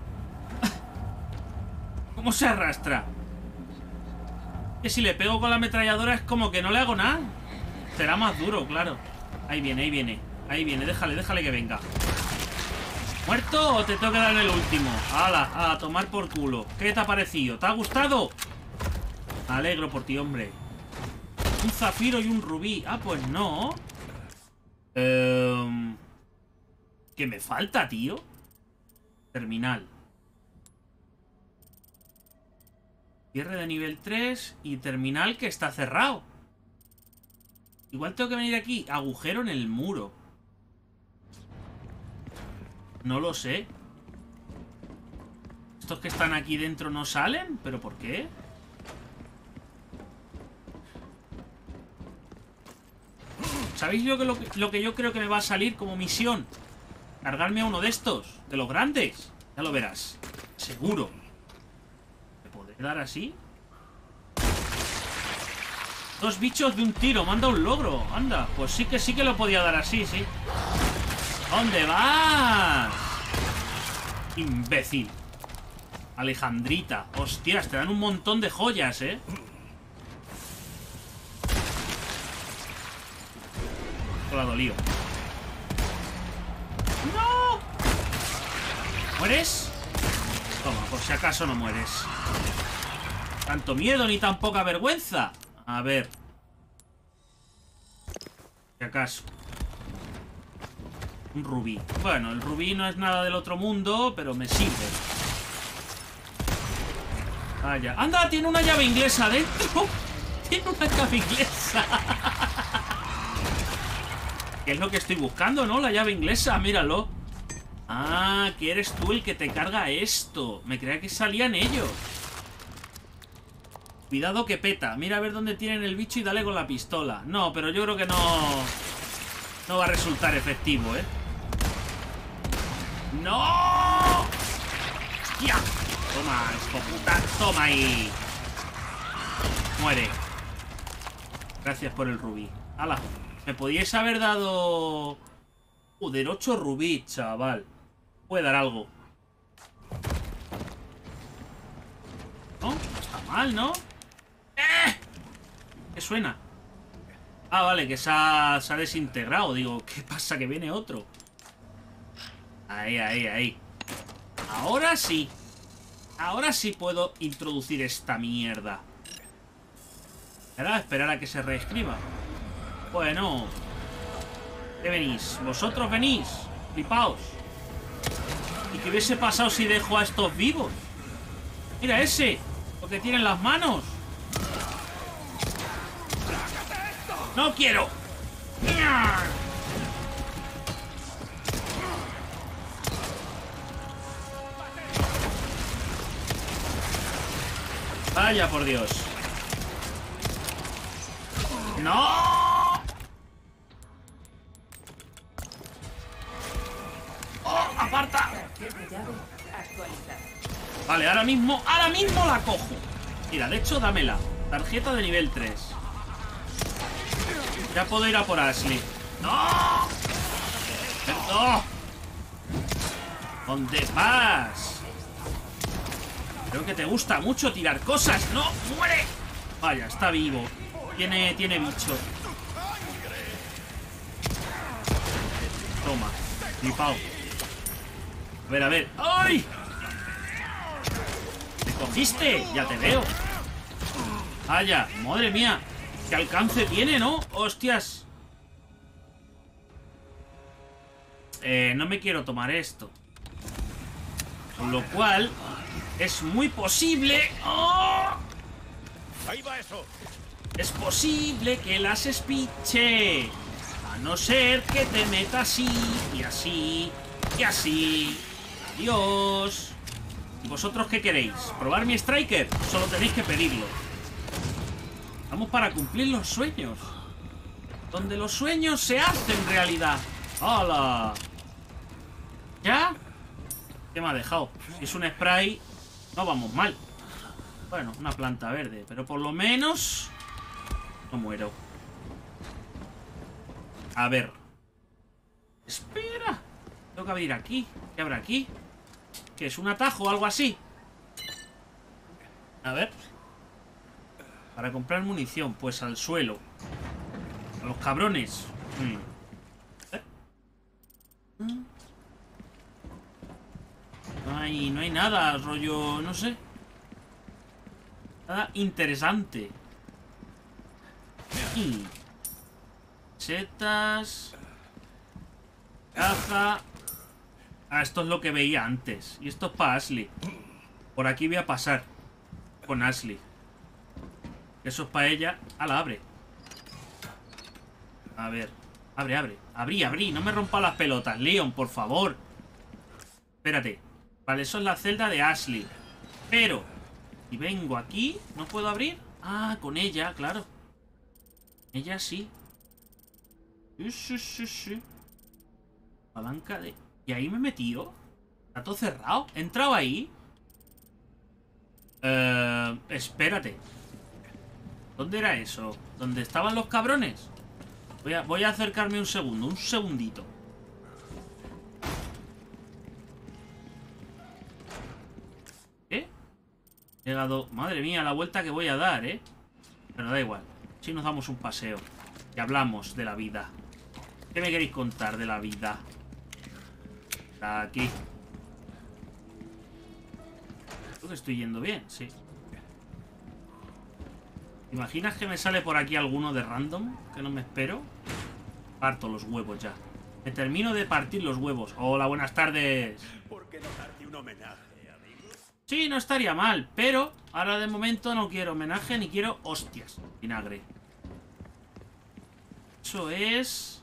¿Cómo se arrastra? Que si le pego con la ametralladora es como que no le hago nada. Será más duro, claro. Ahí viene, ahí viene. Ahí viene, déjale que venga. ¿Muerto o te tengo que dar en el último? ¡Hala! A tomar por culo. ¿Qué te ha parecido? ¿Te ha gustado? Me alegro por ti, hombre. Un zafiro y un rubí. Ah, pues no. ¿Qué me falta, tío? Terminal. Cierre de nivel 3 y terminal que está cerrado. Igual tengo que venir aquí. Agujero en el muro. No lo sé. ¿Estos que están aquí dentro no salen? ¿Pero por qué? ¿Sabéis lo que yo creo que me va a salir como misión? Cargarme a uno de estos. De los grandes. Ya lo verás. Seguro. ¿Dar así? 2 bichos de un tiro. Manda un logro. Anda, pues sí que lo podía dar así, sí. ¿Dónde vas? Imbécil. Alejandrita. Hostias, te dan un montón de joyas, ¿eh? Esto la dolió. ¡No! ¿Mueres? Toma, por si acaso no mueres. Tanto miedo ni tan poca vergüenza. A ver. Si acaso. Un rubí. Bueno, el rubí no es nada del otro mundo, pero me sirve. Vaya. ¡Anda! Tiene una llave inglesa dentro. Tiene una llave inglesa. ¿Qué es lo que estoy buscando, no? La llave inglesa, míralo. Ah, que eres tú el que te carga esto. Me creía que salían ellos. Cuidado que peta. Mira a ver dónde tienen el bicho y dale con la pistola. No, pero yo creo que no va a resultar efectivo, ¿eh? ¡No! ¡Hostia! Toma, escoputa. Toma ahí. Muere. Gracias por el rubí. ¡Hala! Me podíais haber dado... Joder, 8 rubí, chaval. Puede dar algo. ¿No? No está mal, ¿no? ¿Qué suena? Ah, vale, que se ha desintegrado. Digo, ¿qué pasa? Que viene otro. Ahí, ahí, ahí. Ahora sí. Ahora sí puedo introducir esta mierda. Ahora esperar a que se reescriba. Bueno. ¿Qué venís? ¿Vosotros venís? Flipaos. ¿Y qué hubiese pasado si dejo a estos vivos? Mira ese. Lo que tiene en las manos. ¡No quiero! Vaya por Dios. ¡No! ¡Oh, aparta! Vale, ahora mismo la cojo. Mira, de hecho, dámela. Tarjeta de nivel 3. Ya puedo ir a por Ashley. ¡No! ¡No! ¿Dónde vas? Creo que te gusta mucho tirar cosas. ¡No! ¡Muere! Vaya, está vivo. Tiene bicho. Toma. Flipao. A ver. ¡Ay! ¿Te cogiste? Ya te veo. Vaya, madre mía. ¿Qué alcance tiene, no? ¡Hostias! No me quiero tomar esto. Con lo cual, es muy posible... ¡Oh! Ahí va eso. Es posible que las espiche. A no ser que te meta así, y así, y así. Adiós. ¿Y vosotros qué queréis? ¿Probar mi Striker? Solo tenéis que pedirlo. Vamos para cumplir los sueños. Donde los sueños se hacen realidad. ¡Hala! ¿Ya? ¿Qué me ha dejado? Si es un spray, no vamos mal. Bueno, una planta verde. Pero por lo menos... no muero. A ver. Espera. Tengo que abrir aquí. ¿Qué habrá aquí? ¿Qué es? ¿Un atajo o algo así? A ver. Para comprar munición, pues al suelo. A los cabrones. No hay nada, rollo, no sé. Nada interesante. Setas. Caja. Ah, esto es lo que veía antes. Y esto es para Ashley. Por aquí voy a pasar con Ashley. Eso es para ella. ¡Hala, abre! A ver. Abre. Abrí. No me rompa las pelotas, Leon, por favor. Espérate. Vale, eso es la celda de Ashley. Pero, si vengo aquí, ¿no puedo abrir? Ah, con ella, claro. Ella sí. Sí. Palanca de... ¿Y ahí me he metido? ¿Está todo cerrado? ¿He entrado ahí? Espérate. ¿Dónde era eso? ¿Dónde estaban los cabrones? Voy a acercarme un segundo. Un segundito. ¿Qué? He llegado... Madre mía, la vuelta que voy a dar, ¿eh? Pero da igual. Si nos damos un paseo. Y hablamos de la vida. ¿Qué me queréis contar de la vida? Aquí. Creo que estoy yendo bien, sí. ¿Te imaginas que me sale por aquí alguno de random? Que no me espero. Parto los huevos ya. Me termino de partir los huevos. Hola, buenas tardes. ¿Por qué no darte un homenaje, amigo? Sí, no estaría mal, pero ahora de momento no quiero homenaje ni quiero hostias. Vinagre. Eso es...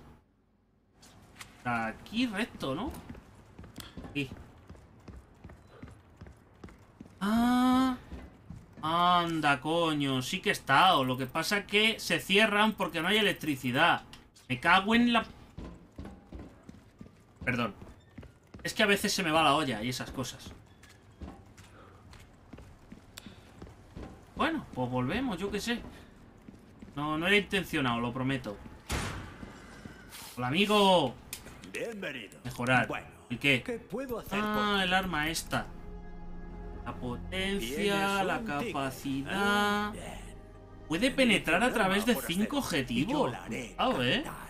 aquí recto, ¿no? Aquí. Ah... Anda, coño, sí que he estado. Lo que pasa es que se cierran porque no hay electricidad. Me cago en la... Perdón. Es que a veces se me va la olla y esas cosas. Bueno, pues volvemos, yo qué sé. No era intencionado, lo prometo. Hola, amigo. Bienvenido. Mejorar. Bueno, ¿Y qué? ¿qué puedo hacer Ah, por el arma esta. La potencia, Tienes la un ticket. capacidad... Bien. Puede penetrar a Broma través de por 5 hacer. Y yo objetivos. la haré Cuidado, cantar.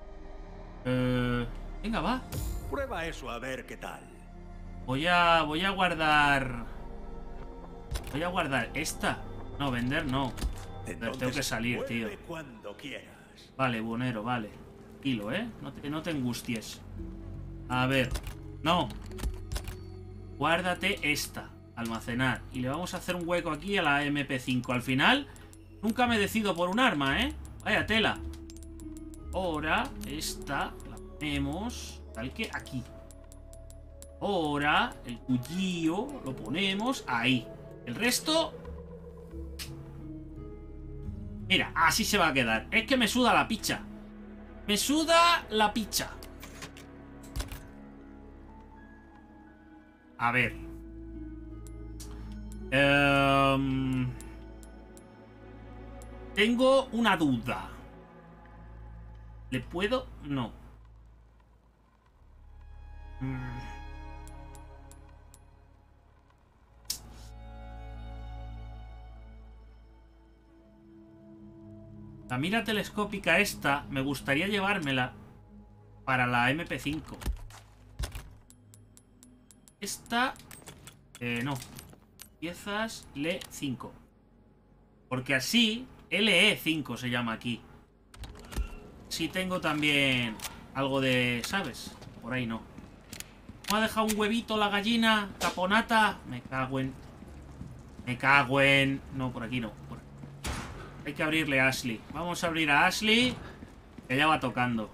Venga, va. Prueba eso a ver qué tal. Voy a guardar... Voy a guardar esta. No, vender no. Pero tengo que salir, tío. vuelve cuando quieras. Vale, buonero, vale. Tranquilo, ¿eh? No te angusties. A ver. No. Guárdate esta. Almacenar. Y le vamos a hacer un hueco aquí a la MP5. Al final, nunca me decido por un arma, ¿eh? Vaya tela. Ahora, esta la ponemos tal que aquí. Ahora, el cuchillo lo ponemos ahí. El resto... Mira, así se va a quedar. Es que me suda la picha. Me suda la picha. A ver. Tengo una duda. ¿Le puedo? No. La mira telescópica esta, me gustaría llevármela para la MP5. Esta... no. Piezas LE5. Porque así, LE5 se llama aquí. Sí tengo también algo de... ¿sabes? Por ahí no. ¿Me ha dejado un huevito la gallina? Caponata. Me cago en... Me cago en... No, por aquí no. Por aquí. Hay que abrirle a Ashley. Vamos a abrir a Ashley. Que ya va tocando.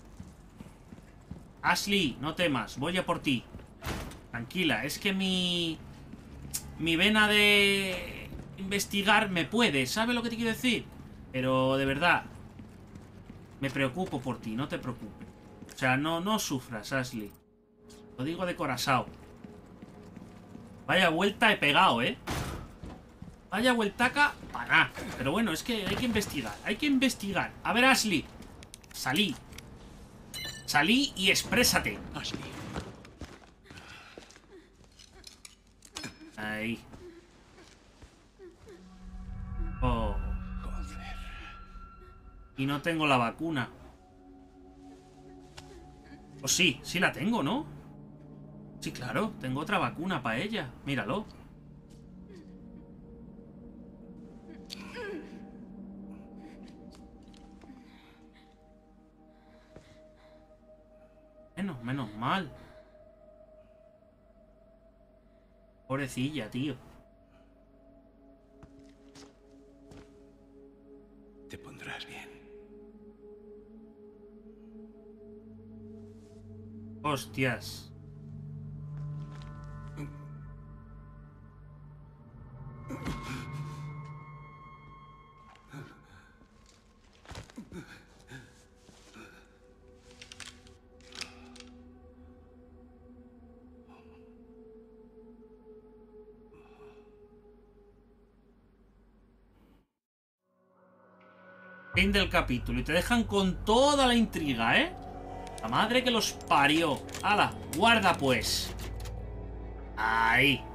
Ashley, no temas. Voy a por ti. Tranquila. Es que mi vena de investigar me puede. ¿Sabes lo que te quiero decir? Pero de verdad... Me preocupo por ti. No te preocupes. O sea, no sufras, Ashley. Lo digo de corazón. Vaya vuelta he pegado, ¿eh? Vaya vueltaca para nada. Pero bueno, es que hay que investigar. Hay que investigar. A ver, Ashley. Salí. Salí y exprésate. Ashley. Ahí. Oh. Joder. Y no tengo la vacuna. Pues sí, sí la tengo, ¿no? Sí, claro, tengo otra vacuna para ella. Míralo. Menos mal. Pobrecilla, tío. Te pondrás bien. Hostias. Fin del capítulo. Y te dejan con toda la intriga, ¿eh? La madre que los parió. ¡Hala! Guarda pues. Ahí.